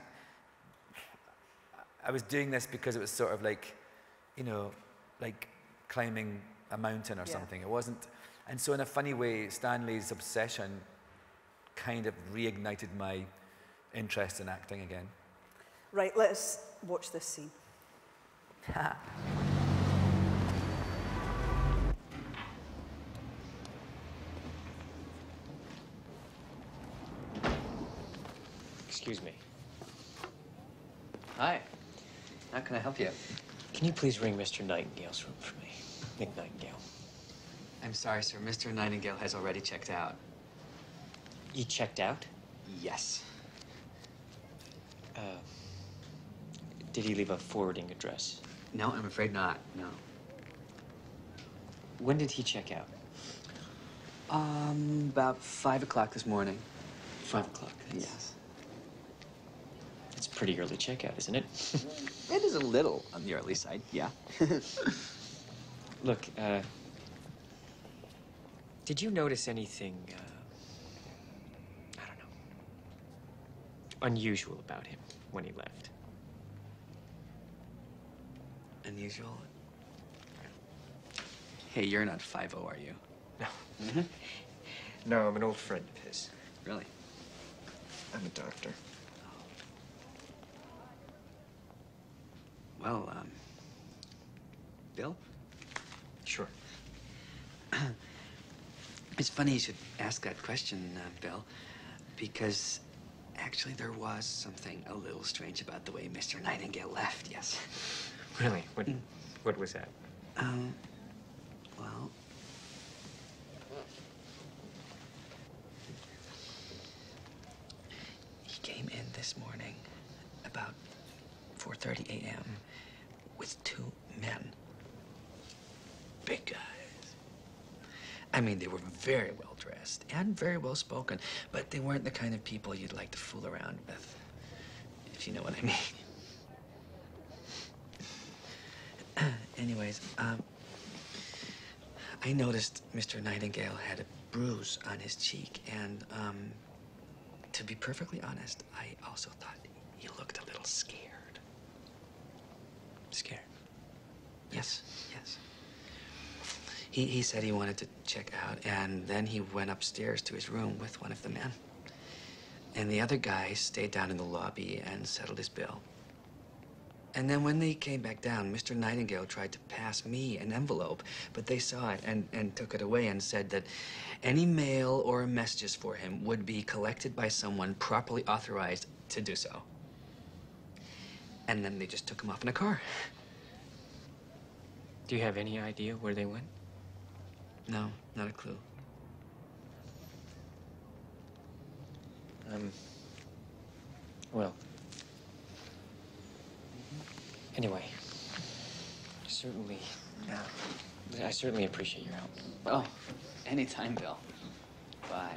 I was doing this because it was sort of like, you know, like climbing a mountain or something. It wasn't, and so in a funny way, Stanley's obsession kind of reignited my interest in acting again. Right, let's watch this scene. Excuse me. Hi. How can I help you? Can you please ring Mr. Nightingale's room for me? Nick Nightingale. I'm sorry, sir. Mr. Nightingale has already checked out. You checked out? Yes. Did he leave a forwarding address? No, I'm afraid not. No. When did he check out? About 5 o'clock this morning. 5 o'clock. Yes. It's pretty early checkout, isn't it? It is a little on the early side, yeah. Look, did you notice anything, I don't know, unusual about him when he left? Unusual? Hey, you're not 5-0, are you? No. No, I'm an old friend of his. Really? I'm a doctor. Well, Bill? Sure. It's funny you should ask that question, Bill, because actually there was something a little strange about the way Mr. Nightingale left, yes. Really? What was that? Well... He came in this morning about 4:30 a.m. with 2 men. Big guys. I mean, they were very well dressed and very well spoken, but they weren't the kind of people you'd like to fool around with, if you know what I mean. Anyways, I noticed Mr. Nightingale had a bruise on his cheek, and, to be perfectly honest, I also thought he looked a little scared. Scared? Yes, yes. He said he wanted to check out, and then he went upstairs to his room with one of the men. And the other guy stayed down in the lobby and settled his bill. And then when they came back down, Mr. Nightingale tried to pass me an envelope, but they saw it and took it away and said that any mail or messages for him would be collected by someone properly authorized to do so. And then they just took him off in a car. Do you have any idea where they went? No, not a clue. Well. Anyway, I certainly appreciate your help. Oh, anytime, Bill. Bye.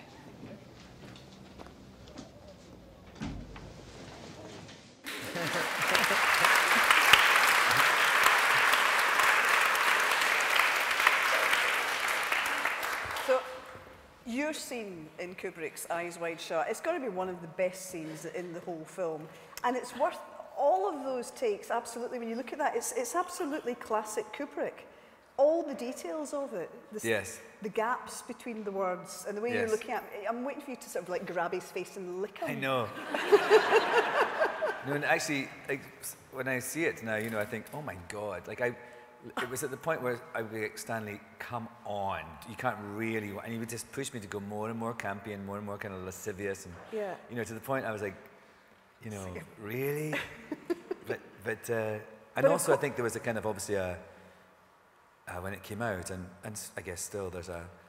So, your scene in Kubrick's Eyes Wide Shut, it's got to be one of the best scenes in the whole film. And it's worth all of those takes, absolutely. When you look at that, it's absolutely classic Kubrick. All the details of it. Yes. The gaps between the words and the way you're looking at it. I'm waiting for you to sort of like grab his face and lick him. I know. No, and actually, like, when I see it now, you know, I think, oh my God. Like, it was at the point where I would be like, Stanley, come on. You can't really, and he would just push me to go more and more campy and more kind of lascivious. And, you know, to the point I was like, you know, really? And also I think there was a kind of obviously when it came out, and I guess still there's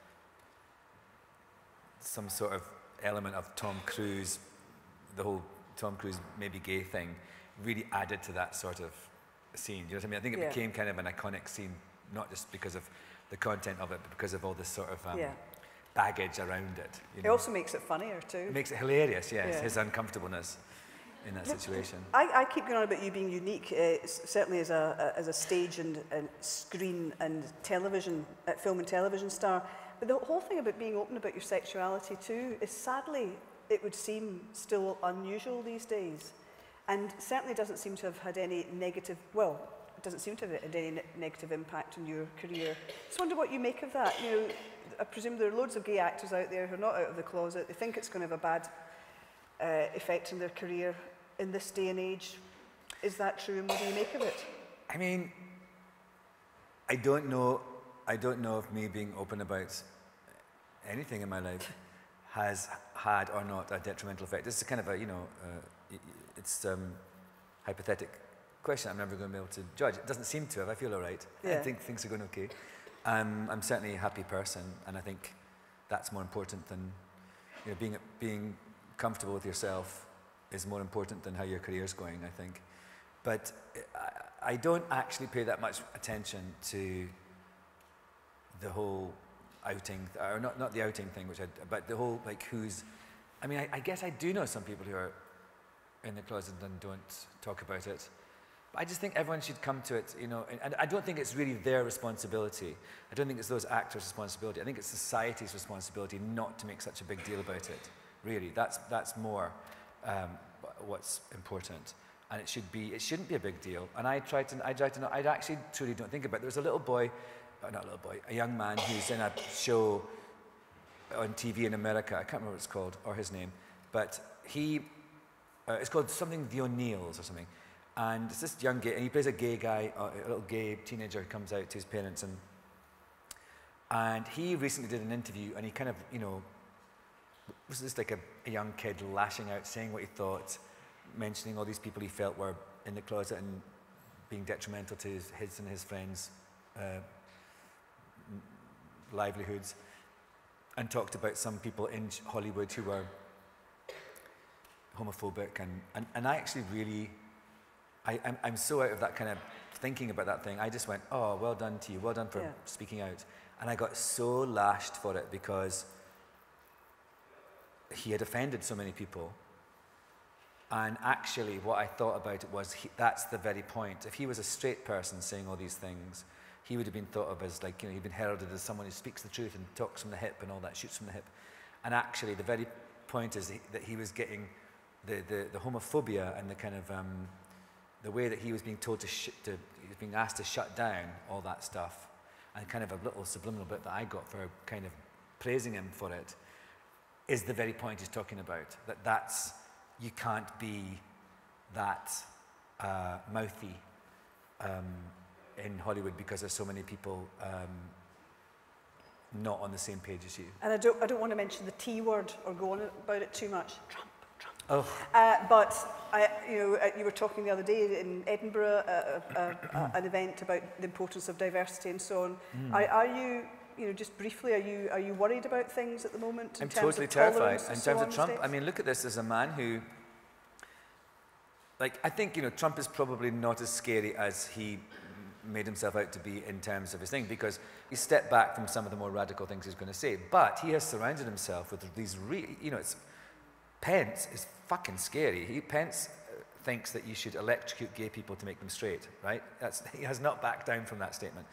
some sort of element of Tom Cruise, the whole Tom Cruise maybe gay thing, really added to that sort of scene. You know what I mean? I think it became kind of an iconic scene, not just because of the content of it, but because of all this sort of baggage around it. You know? It also makes it funnier too. It makes it hilarious, yes, his uncomfortableness in that situation. I keep going on about you being unique, certainly as a stage and screen and television, film and television star. But the whole thing about being open about your sexuality too is sadly, it would seem still unusual these days. And certainly doesn't seem to have had any negative, well, it doesn't seem to have had any negative impact on your career. I just wonder what you make of that. You know, I presume there are loads of gay actors out there who are not out of the closet. They think it's going to have a bad effect on their career in this day and age. Is that true, and what do you make of it? I mean, I don't know if me being open about anything in my life has had or not a detrimental effect. This is kind of a, you know, it's hypothetical question I'm never going to be able to judge. It doesn't seem to have. I feel all right. I think things are going okay. I'm certainly a happy person, and I think that's more important than, you know, being comfortable with yourself is more important than how your career's going, I think. But I don't actually pay that much attention to the whole outing, or not the outing thing, but the whole, like, who's, I mean, I guess I do know some people who are in the closet and don't talk about it. But I just think everyone should come to it, you know, and I don't think it's really their responsibility. I don't think it's those actors' responsibility. I think it's society's responsibility not to make such a big deal about it, really. That's more what's important. And it shouldn't be a big deal. And I actually truly don't think about it. There was a little boy, not a little boy, a young man who's in a show on TV in America. I can't remember what it's called, or his name. But it's called something The O'Neills or something. And it's this young gay, and he plays a gay guy, a little gay teenager who comes out to his parents. And he recently did an interview, and he kind of, you know, was just like a young kid lashing out, saying what he thought, mentioning all these people he felt were in the closet and being detrimental to his and his friends' livelihoods, and talked about some people in Hollywood who were homophobic, and I actually really, I'm so out of that kind of thinking about that thing. I just went, oh, well done to you, well done for speaking out. And I got so lashed for it because he had offended so many people. And actually, what I thought about it was, that's the very point. If he was a straight person saying all these things, he would have been thought of as, like, you know, he'd been heralded as someone who speaks the truth and talks from the hip and all that, shoots from the hip. And actually, the very point is that he was getting the homophobia and the kind of the way that he was being told he was being asked to shut down all that stuff, and kind of a little subliminal bit that I got for kind of praising him for it, is the very point he's talking about. That's you can't be that mouthy in Hollywood because there's so many people not on the same page as you. And I don't want to mention the T word or go on about it too much. Trump. Oh. But you were talking the other day in Edinburgh, an event about the importance of diversity and so on. Are you, just briefly, are you worried about things at the moment? I'm totally terrified. In terms of Trump, I mean, look at this as a man who, like, I think, Trump is probably not as scary as he made himself out to be in terms of his thing, because he stepped back from some of the more radical things he's going to say. But he has surrounded himself with these really, Pence is fucking scary. Pence thinks that you should electrocute gay people to make them straight, right? He has not backed down from that statement.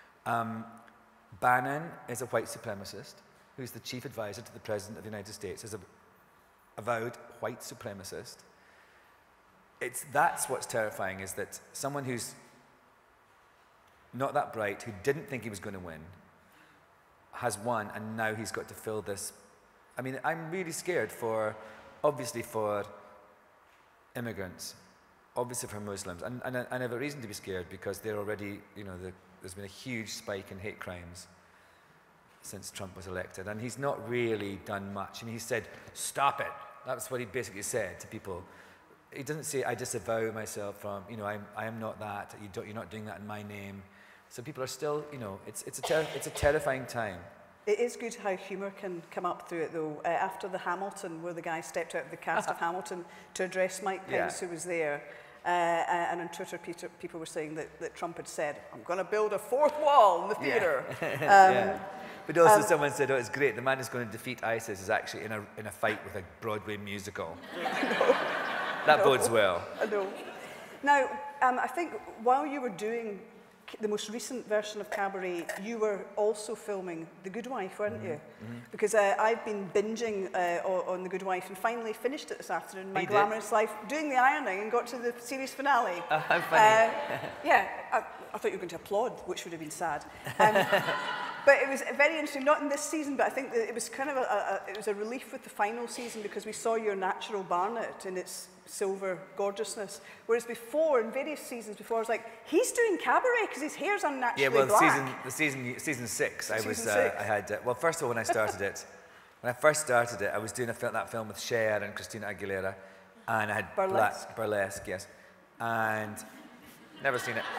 Bannon is a white supremacist who's the chief advisor to the President of the United States, is a avowed white supremacist. That's what's terrifying, is that someone who's not that bright, who didn't think he was going to win, has won, and now he's got to fill this. I mean, I'm really scared obviously for immigrants, obviously for Muslims, and I have a reason to be scared, because they're already, there's been a huge spike in hate crimes since Trump was elected, and he's not really done much. I mean, he said, stop it. That's what he basically said to people. He doesn't say, I disavow myself from, I am not that, you're not doing that in my name. So people are still, it's a terrifying time. It is good how humour can come up through it, though. After the Hamilton, where the guy stepped out of the cast of Hamilton to address Mike Pence, who was there, and on Twitter, people were saying that Trump had said, I'm going to build a fourth wall in the theatre. But also someone said, it's great, the man who's going to defeat ISIS is actually in a fight with a Broadway musical. That bodes well. I know. Now, I think while you were doing the most recent version of Cabaret, you were also filming The Good Wife, weren't you? Because I've been binging on The Good Wife and finally finished it this afternoon, My Glamorous Life, doing the ironing, and got to the series finale. How funny. I thought you were going to applaud, which would have been sad. But it was very interesting, not in this season, but I think that it was kind of a relief with the final season, because we saw your natural Barnet in its silver gorgeousness. Whereas before, in various seasons before, I was like, he's doing Cabaret because his hair's unnaturally black. Season 6, I had, well, first of all, when I first started it, I was doing that film with Cher and Christina Aguilera, and I had Burlesque, yes, and never seen it.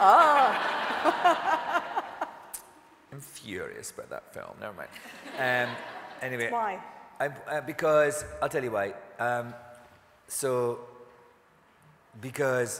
I'm furious about that film. Never mind. Anyway. Why? Because I'll tell you why. So because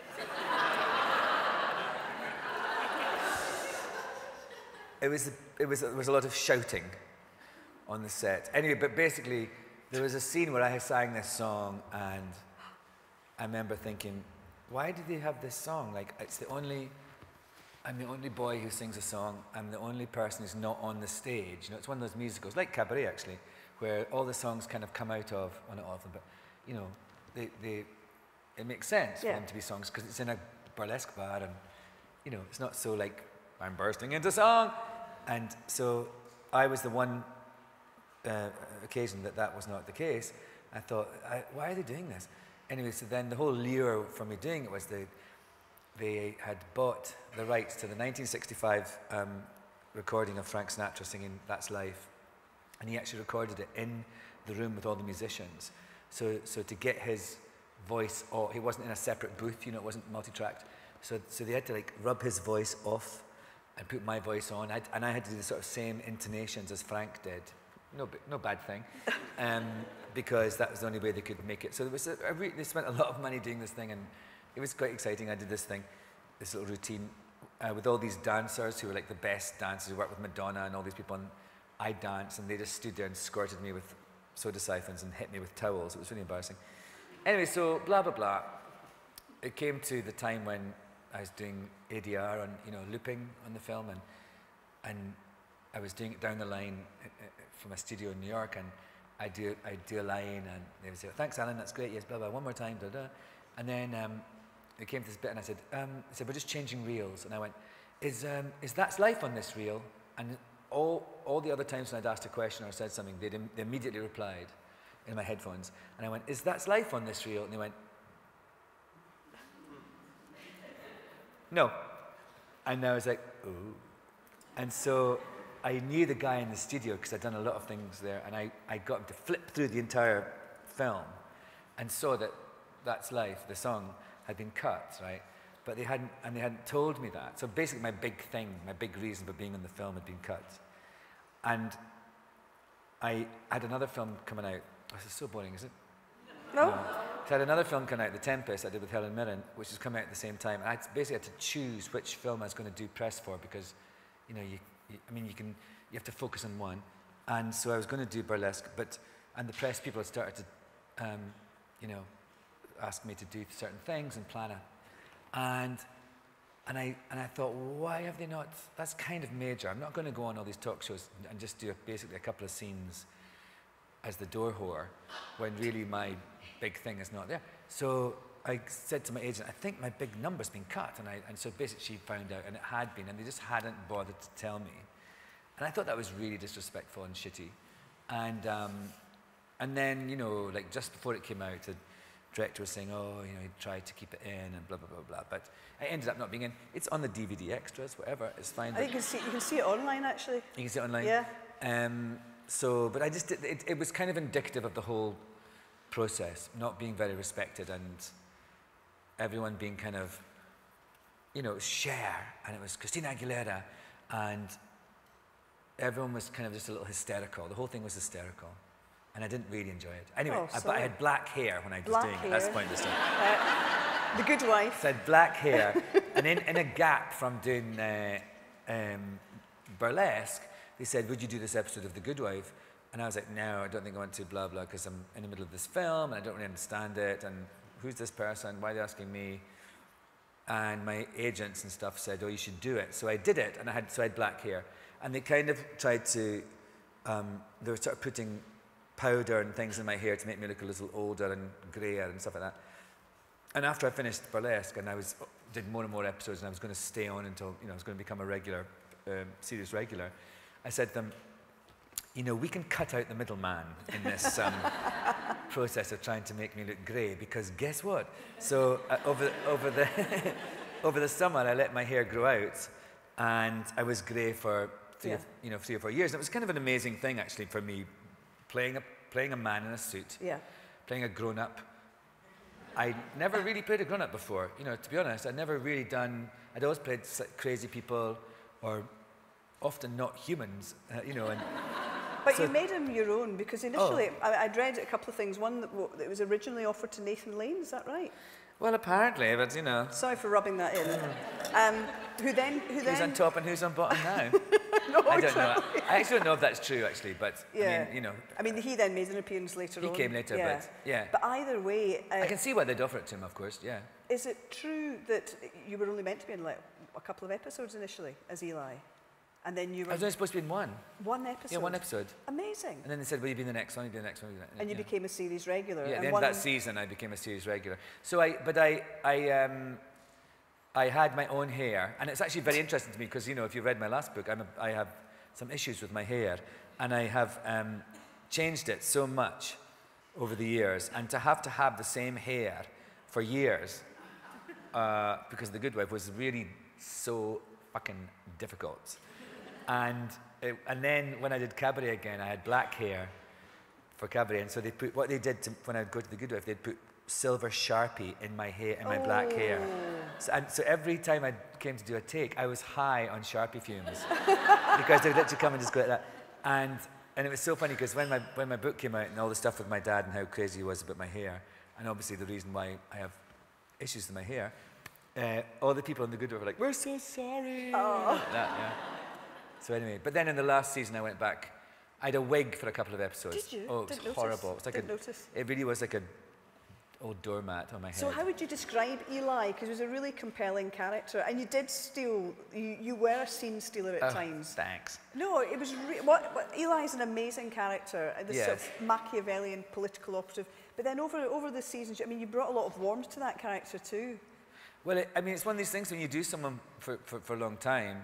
there was a lot of shouting on the set. Anyway, but basically, there was a scene where I sang this song, and I remember thinking, why did they have this song? Like, I'm the only boy who sings a song. I'm the only person who's not on the stage. You know, it's one of those musicals, like Cabaret actually, where all the songs kind of come out of, well, not all of them, but, you know, it makes sense for them to be songs because it's in a burlesque bar, and, you know, it's not so like, I'm bursting into song. And so I was the one occasion that was not the case. I thought, why are they doing this? Anyway, so then the whole lure for me doing it was they had bought the rights to the 1965 recording of Frank Sinatra singing That's Life. And he actually recorded it in the room with all the musicians. So to get his voice off, he wasn't in a separate booth, you know, it wasn't multi-tracked. So they had to like rub his voice off and put my voice on. And I had to do the sort of same intonations as Frank did. No bad thing, because that was the only way they could make it. So there was they spent a lot of money doing this thing, and it was quite exciting. I did this thing, this little routine, with all these dancers who were like the best dancers, who worked with Madonna and all these people, and I danced, and they just stood there and squirted me with soda siphons and hit me with towels. It was really embarrassing. Anyway, so blah, blah, blah. It came to the time when I was doing ADR and, you know, looping on the film, and I was doing it down the line from a studio in New York, and I'd do a line, and they would say, thanks, Alan, that's great, yes, blah, blah, one more time, da, da. And then it came to this bit, and I said, we're just changing reels. And I went, is That's Life on this reel? And all the other times when I'd asked a question or said something, they immediately replied in my headphones. And I went, is That's Life on this reel? And they went, no. And I was like, ooh. And so I knew the guy in the studio because I'd done a lot of things there, and I got him to flip through the entire film and saw that That's Life, the song, had been cut, right? But they hadn't told me that. So basically my big thing, my big reason for being on the film had been cut. And I had another film coming out. Oh, this is so boring, is it? No. So I had another film coming out, The Tempest, I did with Helen Mirren, which was coming out at the same time. And I basically had to choose which film I was going to do press for because, you know, you have to focus on one. And so I was going to do burlesque, and the press people had started to, you know, ask me to do certain things and plan it. And I thought, why have they not? That's kind of major. I'm not going to go on all these talk shows and just do basically a couple of scenes as the door whore when really my big thing is not there. So I said to my agent, I think my big number's been cut. And so basically she found out, and it had been, and they just hadn't bothered to tell me. And I thought that was really disrespectful and shitty. And then, you know, like just before it came out, the director was saying, oh, you know, he tried to keep it in and blah, blah, blah, blah. But I ended up not being in. It's on the DVD extras, whatever, it's fine. I think you can see it online, actually. You can see it online? Yeah. But I just, it was kind of indicative of the whole process, not being very respected, and everyone being kind of, you know, Cher, and it was Christina Aguilera, and everyone was kind of just a little hysterical. The whole thing was hysterical, and I didn't really enjoy it. Anyway, but I had black hair when I was doing it. That's the point of the story. The Good Wife. So I had black hair, and in a gap from doing burlesque, they said, would you do this episode of The Good Wife? And I was like, no, I don't think I want to, blah, blah, because I'm in the middle of this film, and I don't really understand it, and who's this person? Why are they asking me? And my agents and stuff said, oh, you should do it. So I did it, and I had black hair. And they kind of tried to, they were sort of putting powder and things in my hair to make me look a little older and grayer and stuff like that. And after I finished burlesque, and did more and more episodes, and I was going to stay on until, you know, I was going to become a regular, series regular, I said to them, you know, we can cut out the middleman in this process of trying to make me look grey, because guess what? So over the summer, I let my hair grow out, and I was grey for 3 or 4 years. And it was kind of an amazing thing, actually, for me, playing a man in a suit, playing a grown-up. I never really played a grown-up before. You know, to be honest, I'd always played crazy people, or often not humans, you know. But so you made him your own, because initially, I'd read a couple of things. One, that it was originally offered to Nathan Lane, is that right? Well, apparently, but you know. Sorry for rubbing that in. Who then? Who's on top and who's on bottom now? No, I don't know. I actually don't know if that's true, actually, but Yeah. I mean, you know. I mean, he then made an appearance later on. He came later, but yeah. But either way, I can see why they'd offer it to him, of course, yeah. is it true that you were only meant to be in like a couple of episodes initially as Eli, and then you I were was only supposed to be in one. one episode? Yeah, one episode. Amazing. And then they said, will you be in the next one? You'll be in the next one. And you yeah. became a series regular. Yeah, at and the end one of that season, I became a series regular. So I had my own hair, and it's actually very interesting to me because, you know, if you read my last book, I have some issues with my hair, and I have changed it so much over the years, and to have the same hair for years because of The Good Wife was really so fucking difficult. And then when I did Cabaret again, I had black hair for Cabaret, and so they put what they did when I would go to The Good Wife, they'd put silver Sharpie in my hair, in my black hair. So every time I came to do a take, I was high on Sharpie fumes because they would literally come and just go like that. And it was so funny because when my book came out and all the stuff with my dad and how crazy he was about my hair, and obviously the reason why I have issues with my hair, all the people in The Good Wife were like, "We're so sorry." Like that, yeah. So anyway, but then in the last season I went back. I had a wig for a couple of episodes. Did you? Oh, it was Didn't horrible. notice. It was like Didn't notice. It really was like a old doormat on my head. So how would you describe Eli? Because he was a really compelling character, and you did steal. You were a scene stealer at times. Thanks. No, it was Eli's an amazing character, this sort of Machiavellian political operative. But then over the seasons, I mean, you brought a lot of warmth to that character too. Well, I mean, it's one of these things when you do someone for a long time.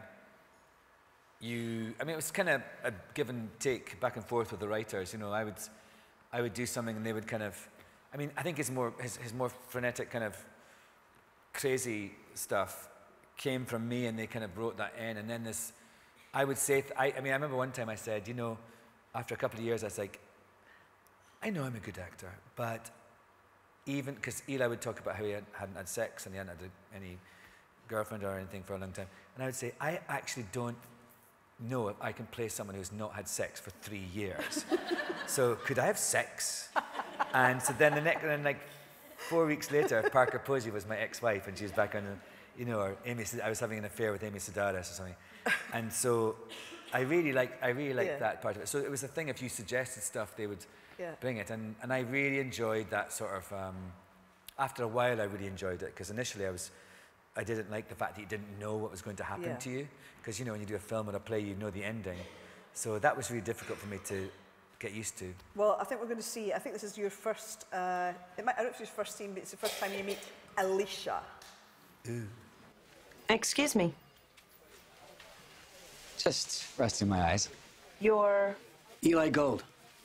I mean, it was kind of a give and take back and forth with the writers. You know, I would do something and they would kind of. I mean, I think his more frenetic kind of crazy stuff came from me, and they kind of brought that in. And then I would say, I mean, I remember one time I said, you know, after a couple of years, I was like, I know I'm a good actor, but even, because Eli would talk about how he hadn't had sex and he hadn't had any girlfriend or anything for a long time. And I would say, I actually don't know if I can play someone who's not had sex for 3 years. So could I have sex? And so then like 4 weeks later, Parker Posey was my ex-wife, and she was back on, you know, or I was having an affair with Amy Sedaris or something. And so I really liked that part of it. So it was a thing, if you suggested stuff, they would bring it. And I really enjoyed that sort of, after a while I really enjoyed it, because initially I didn't like the fact that you didn't know what was going to happen to you. Because, you know, when you do a film or a play, you know the ending. So that was really difficult for me to get used to. Well, I think we're going to see, I think this is your first, I don't know if it's your first scene, but it's the first time you meet Alicia. Ooh. Excuse me. Just resting my eyes. You're... Eli Gold.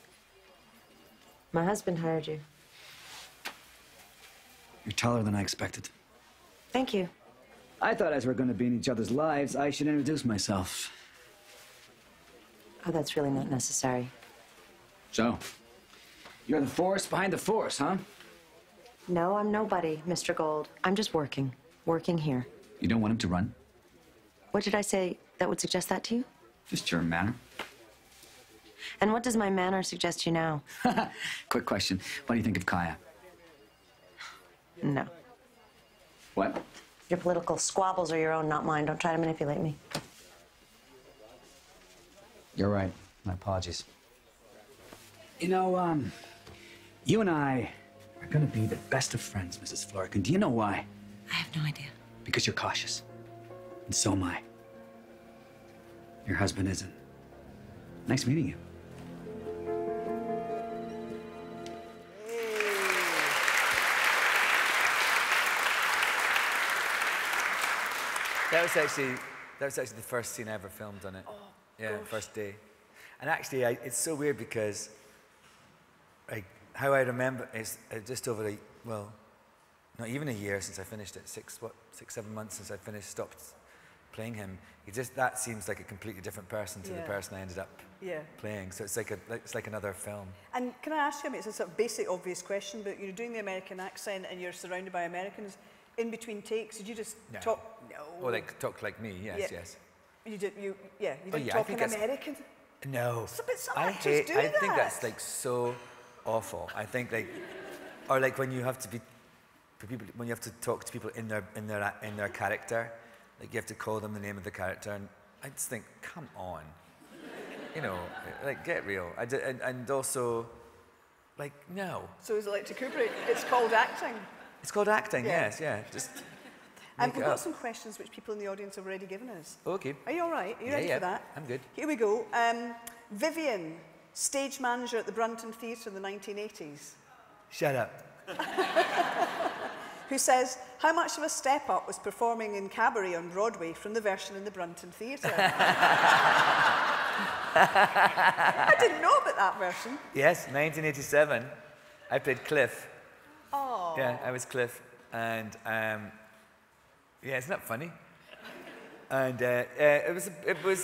My husband hired you. You're taller than I expected. Thank you. I thought as we're going to be in each other's lives, I should introduce myself. Oh, that's really not necessary. So, you're the force behind the force, huh? No, I'm nobody, Mr. Gold. I'm just working. Working here. You don't want him to run? What did I say that would suggest that to you? Just your manner. And what does my manner suggest to you now? Quick question. What do you think of Kaya? No. What? Your political squabbles are your own, not mine. Don't try to manipulate me. You're right. My apologies. You know, you and I are gonna be the best of friends, Mrs. Florican. Do you know why? I have no idea. Because you're cautious. And so am I. Your husband isn't. Nice meeting you. That was actually the first scene I ever filmed on it. Oh, yeah, gosh. First day. And actually, it's so weird because how I remember is just over not even a year since I finished it, 7 months since I stopped playing him. That seems like a completely different person to the person I ended up playing. So it's like another film. And can I ask you, I mean, it's a sort of basic, obvious question, but you're doing the American accent and you're surrounded by Americans. In between takes, did you just talk? No. Or talk like me? Yes, yes. You didn't talk in American. No. But some actors do that. I think that's so awful. I think or when you have to be for people, when you have to talk to people in their character, like you have to call them the name of the character, and I just think, come on, you know, like get real. And also, like no. So is it like to Kubrick? It's called acting. It's called acting. Yeah. Yes, yeah. Just. We've got some questions which people in the audience have already given us. Okay. Are you all right? Are you ready for that? I'm good. Here we go. Vivian, stage manager at the Brunton Theatre in the 1980s. Shut up. Who says, how much of a step up was performing in Cabaret on Broadway from the version in the Brunton Theatre? I didn't know about that version. Yes, 1987. I played Cliff. Oh. Yeah, I was Cliff. And yeah, isn't that funny? And it was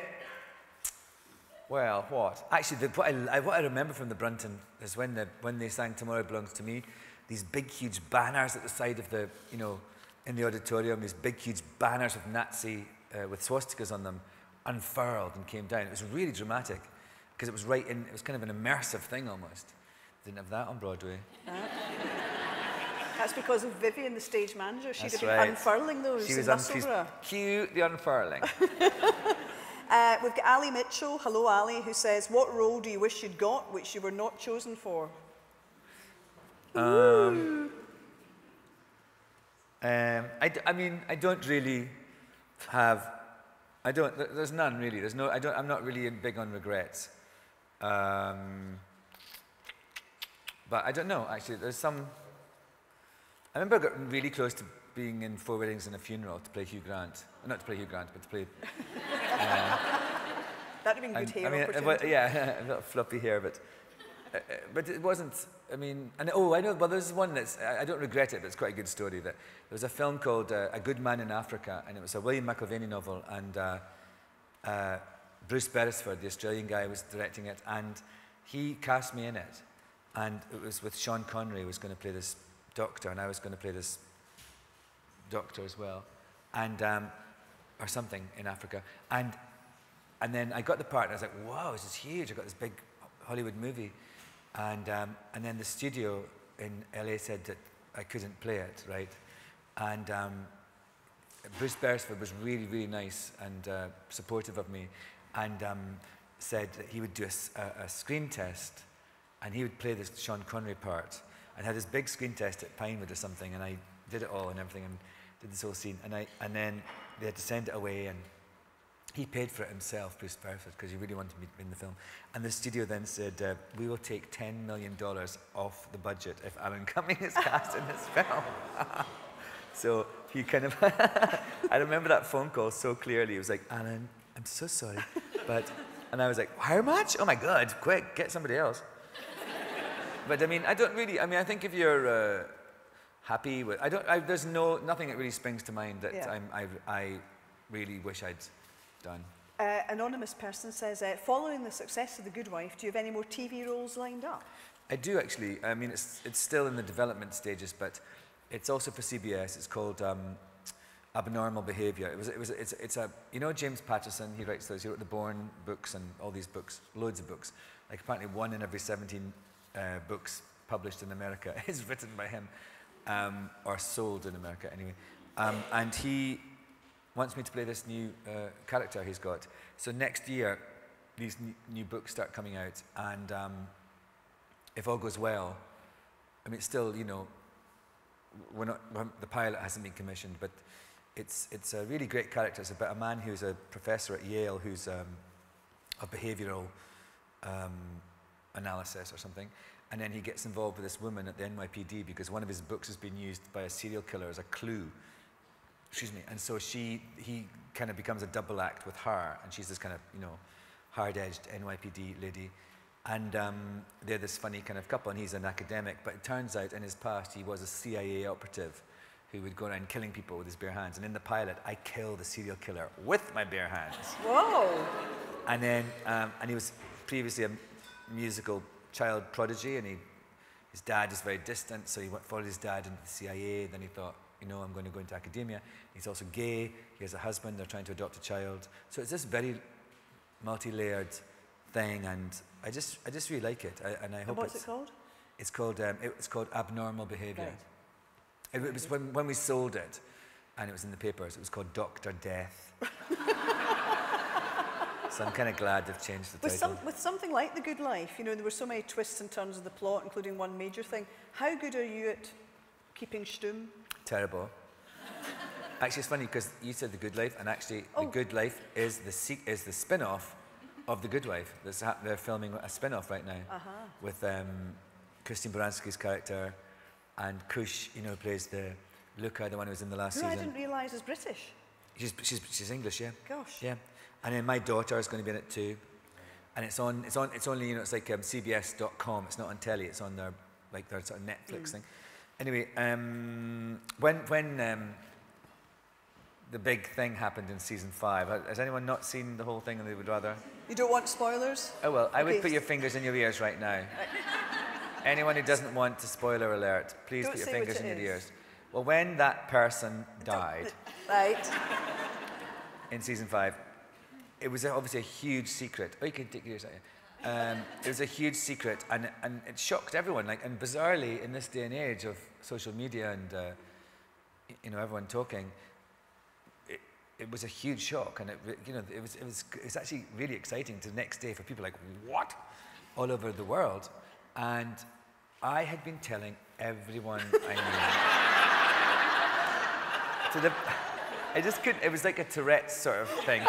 well, what? Actually, what I remember from the Brunton is when they sang Tomorrow Belongs to Me, these big, huge banners at the side of the, you know, in the auditorium, these big, huge banners with Nazi, with swastikas on them, unfurled and came down. It was really dramatic because it was it was kind of an immersive thing almost. Didn't have that on Broadway. That's because of Vivian, the stage manager. She'd That's have been right. unfurling those. She was cue the unfurling. We've got Ali Mitchell. Hello, Ali, who says, what role do you wish you'd got which you were not chosen for? I mean, I don't really have. There's none really. There's no. I'm not really big on regrets. But I don't know. Actually, there's some. I remember I got really close to being in Four Weddings and a Funeral to play Hugh Grant. Not to play Hugh Grant, but to play. That'd have been good hair opportunity. But yeah, I've got fluffy hair, but it wasn't. I mean, and I know. Well, there's one that's. I don't regret it, but it's quite a good story. That there was a film called A Good Man in Africa, and it was a William McIlvanney novel, and Bruce Beresford, the Australian guy, was directing it, and he cast me in it, and it was with Sean Connery, who was going to play this doctor, and I was going to play this doctor as well, and or something in Africa, and then I got the part, and I was like, wow, this is huge! I got this big Hollywood movie, and then the studio in LA said that I couldn't play it, right? And Bruce Beresford was really, really nice and supportive of me, and said that he would do a screen test, and he would play this Sean Connery part, and had this big screen test at Pinewood or something, and I did it all and everything, and did this whole scene, and then they had to send it away, and he paid for it himself, Bruce Beresford, because he really wanted me to be in the film. And the studio then said, we will take $10 million off the budget if Alan Cumming is cast in this film. So he kind of, I remember that phone call so clearly. He was like, Alan, I'm so sorry, and I was like, how much? Oh my God, quick, get somebody else. But I mean, I think if you're happy with, there's nothing that really springs to mind that I really wish I'd done. Anonymous person says, following the success of The Good Wife, do you have any more TV roles lined up? I do actually. I mean, it's still in the development stages, but it's also for CBS. It's called Abnormal Behaviour. It's a, you know, James Patterson. He writes those. He wrote the Bourne books and all these books, loads of books. Like apparently 1 in every 17 books published in America is written by him, or sold in America anyway. And he wants me to play this new character he's got. So next year, these new books start coming out, and if all goes well, I mean, it's still, you know, the pilot hasn't been commissioned, but it's a really great character. It's about a man who's a professor at Yale who's a behavioral analysis or something, and then he gets involved with this woman at the NYPD because one of his books has been used by a serial killer as a clue. Excuse me. And so he kind of becomes a double act with her, and she's this kind of, you know, hard-edged NYPD lady, and they're this funny kind of couple, and he's an academic, but it turns out in his past he was a CIA operative who would go around killing people with his bare hands, and in the pilot I kill the serial killer with my bare hands. Whoa! And then, and he was previously a musical child prodigy, and his dad is very distant, so he followed his dad into the CIA, then he thought, you know, I'm going to go into academia. He's also gay, he has a husband, they're trying to adopt a child. So it's this very multi-layered thing, and I just really like it. And I hope what's it called? It's called Abnormal Behaviour. Right. It was when we sold it, and it was in the papers. It was called Dr. Death. So I'm kind of glad they've changed the title. With something like The Good Life, you know, there were so many twists and turns of the plot, including one major thing. How good are you at keeping stum? Terrible. Actually, it's funny because you said The Good Life, and actually, The Good Life is the spin-off of The Good Wife. They're filming a spin-off right now with Christine Baranski's character and Kush, you know, who plays Luca, the one who was in the last season. I didn't realise is British. She's English, yeah. Gosh. Yeah, and then my daughter is going to be in it too, and it's only, you know, it's like CBS.com. It's not on telly. It's on their sort of Netflix thing. Anyway, when the big thing happened in season 5, has anyone not seen the whole thing and they would rather? You don't want spoilers? Oh well, I would put your fingers in your ears right now. Anyone who doesn't want to spoiler alert, please put your fingers in your ears. Well, when that person died, right, in season 5, it was obviously a huge secret. Oh, you can take your ears out. It was a huge secret, and it shocked everyone. And bizarrely, in this day and age of social media and you know, everyone talking, it was a huge shock, and it was actually really exciting to the next day for people like, what? All over the world. And I had been telling everyone I knew. I just couldn't, it was like a Tourette's sort of thing.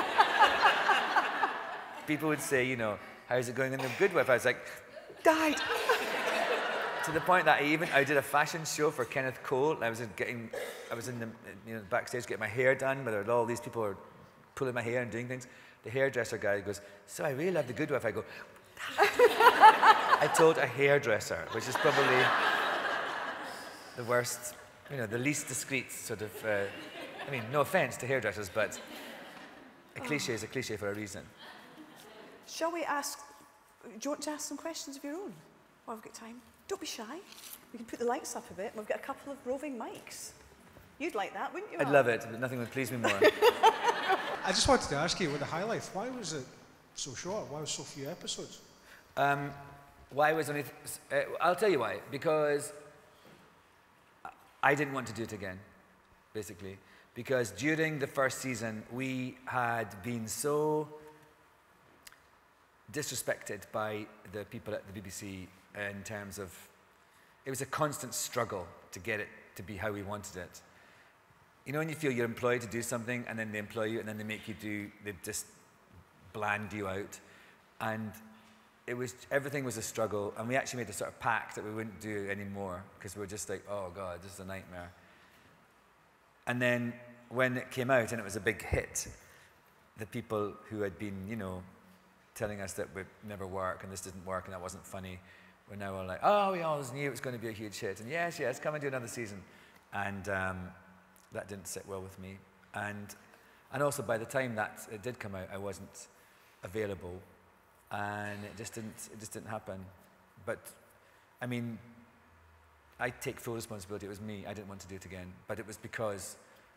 People would say, you know, how's it going in The Good Wife? I was like, died. To the point that I did a fashion show for Kenneth Cole. I was in the, you know, backstage getting my hair done, where all these people were pulling my hair and doing things. The hairdresser guy goes, so I really love The Good Wife. I go, I told a hairdresser, which is probably the worst, you know, the least discreet sort of, I mean, no offense to hairdressers, but a cliche is a cliche for a reason. Shall we ask, do you want to ask some questions of your own? While we've got time. Don't be shy. We can put the lights up a bit. We've got a couple of roving mics. You'd like that, wouldn't you? I'd love it, but nothing would please me more. I just wanted to ask you, with the High Life, why was it so short? Why was so few episodes? Why was only... I'll tell you why. Because I didn't want to do it again, basically. Because during the first season, we had been so disrespected by the people at the BBC in terms of, it was a constant struggle to get it to be how we wanted it. You know, when you feel you're employed to do something and then they employ you and then they make you do, they just bland you out. And everything was a struggle, and we actually made a sort of pact that we wouldn't do anymore because we were just like, oh God, this is a nightmare. And then when it came out and it was a big hit, the people who had been, you know, telling us that would never work and this didn't work and that wasn't funny, we're now all like, oh, we always knew it was going to be a huge hit, and yes, come and do another season. And that didn't sit well with me. And also by the time that it did come out, I wasn't available, and it just didn't happen. But I mean, I take full responsibility. It was me. I didn't want to do it again, but it was because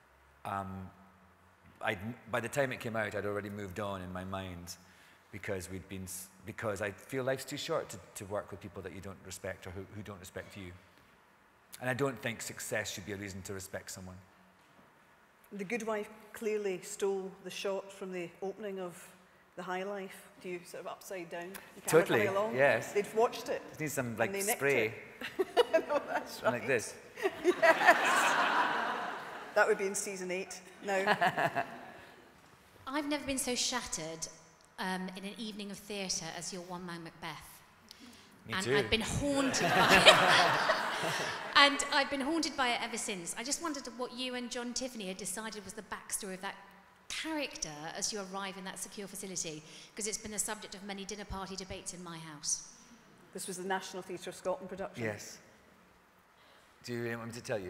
by the time it came out, I'd already moved on in my mind. Because I feel life's too short to work with people that you don't respect or who don't respect you. And I don't think success should be a reason to respect someone. The Good Wife clearly stole the shot from the opening of The High Life. Do you sort of upside down? Totally, yes. They'd watched it. It needs some like spray. No, that's right. Like this. Yes. That would be in season 8 now. I've never been so shattered in an evening of theatre as your one-man Macbeth. Me and too. I've been haunted by it. And I've been haunted by it ever since. I just wondered what you and John Tiffany had decided was the backstory of that character as you arrive in that secure facility, because it's been the subject of many dinner party debates in my house. This was the National Theatre of Scotland production? Yes. Do you really want me to tell you?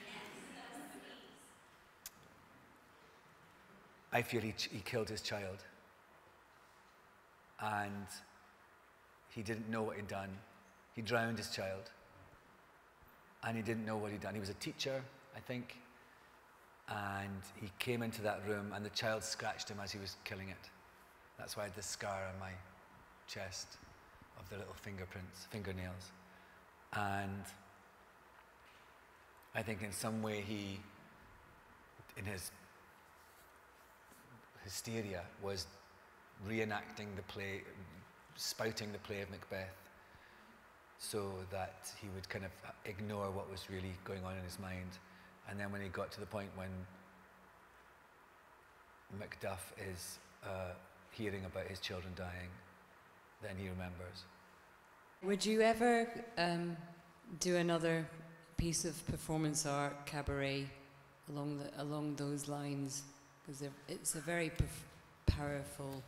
I feel he killed his child. And he didn't know what he'd done. He drowned his child. And he didn't know what he'd done. He was a teacher, I think. And he came into that room and the child scratched him as he was killing it. That's why I had this scar on my chest of the little fingernails. And I think in some way he, in his hysteria, was reenacting the play, spouting the play of Macbeth, so that he would kind of ignore what was really going on in his mind. And then when he got to the point when Macduff is hearing about his children dying, then he remembers. Would you ever do another piece of performance art, cabaret, along those lines? Because it's a very powerful,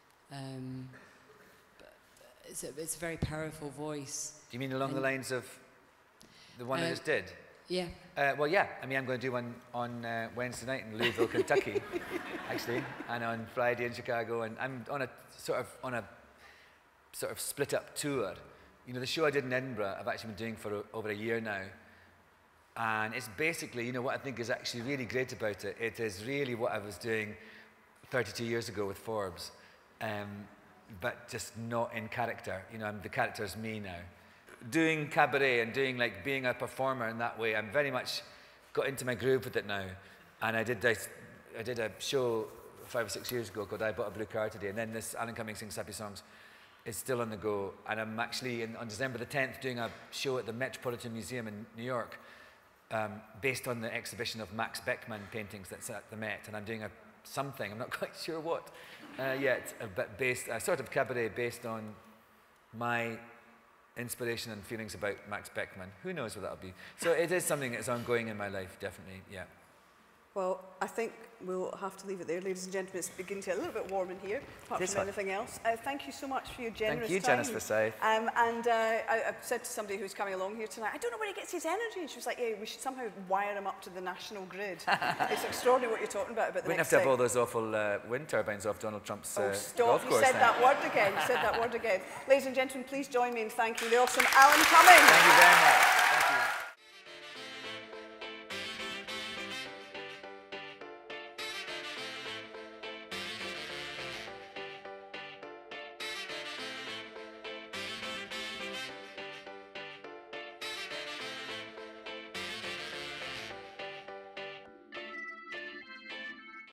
it's a very powerful voice. Do you mean along the lines of the one I just did? Yeah. Well, yeah. I mean, I'm going to do one on Wednesday night in Louisville, Kentucky, actually, and on Friday in Chicago, and I'm on a sort of split up tour. You know, the show I did in Edinburgh, I've actually been doing for over a year now, and it's basically, you know, what I think is actually really great about it. It is really what I was doing 32 years ago with Forbes, but just not in character. You know, the character's me now. Doing cabaret and doing like being a performer in that way, I'm very much got into my groove with it now. And I did a show 5 or 6 years ago called I Bought a Blue Car Today, and then this Alan Cummings Sings Happy Songs is still on the go. And I'm actually on December the 10th doing a show at the Metropolitan Museum in New York, based on the exhibition of Max Beckmann paintings that's at the Met. And I'm doing something, I'm not quite sure what yet, but based a sort of cabaret based on my inspiration and feelings about Max Beckmann. Who knows what that'll be? So it is something that's ongoing in my life, definitely, yeah. Well, I think we'll have to leave it there, ladies and gentlemen. It's beginning to get a little bit warm in here, apart from anything else. Thank you so much for your generous time. Thank you, Janice Forsyth. I said to somebody who's coming along here tonight, I don't know where he gets his energy. And she was like, yeah, we should somehow wire him up to the national grid. It's extraordinary what you're talking about the Wouldn't next have to have all those awful wind turbines off Donald Trump's stop. golf course. You said that word again. You said that word again. Ladies and gentlemen, please join me in thanking the awesome Alan Cummings. Thank you very much. Thank you.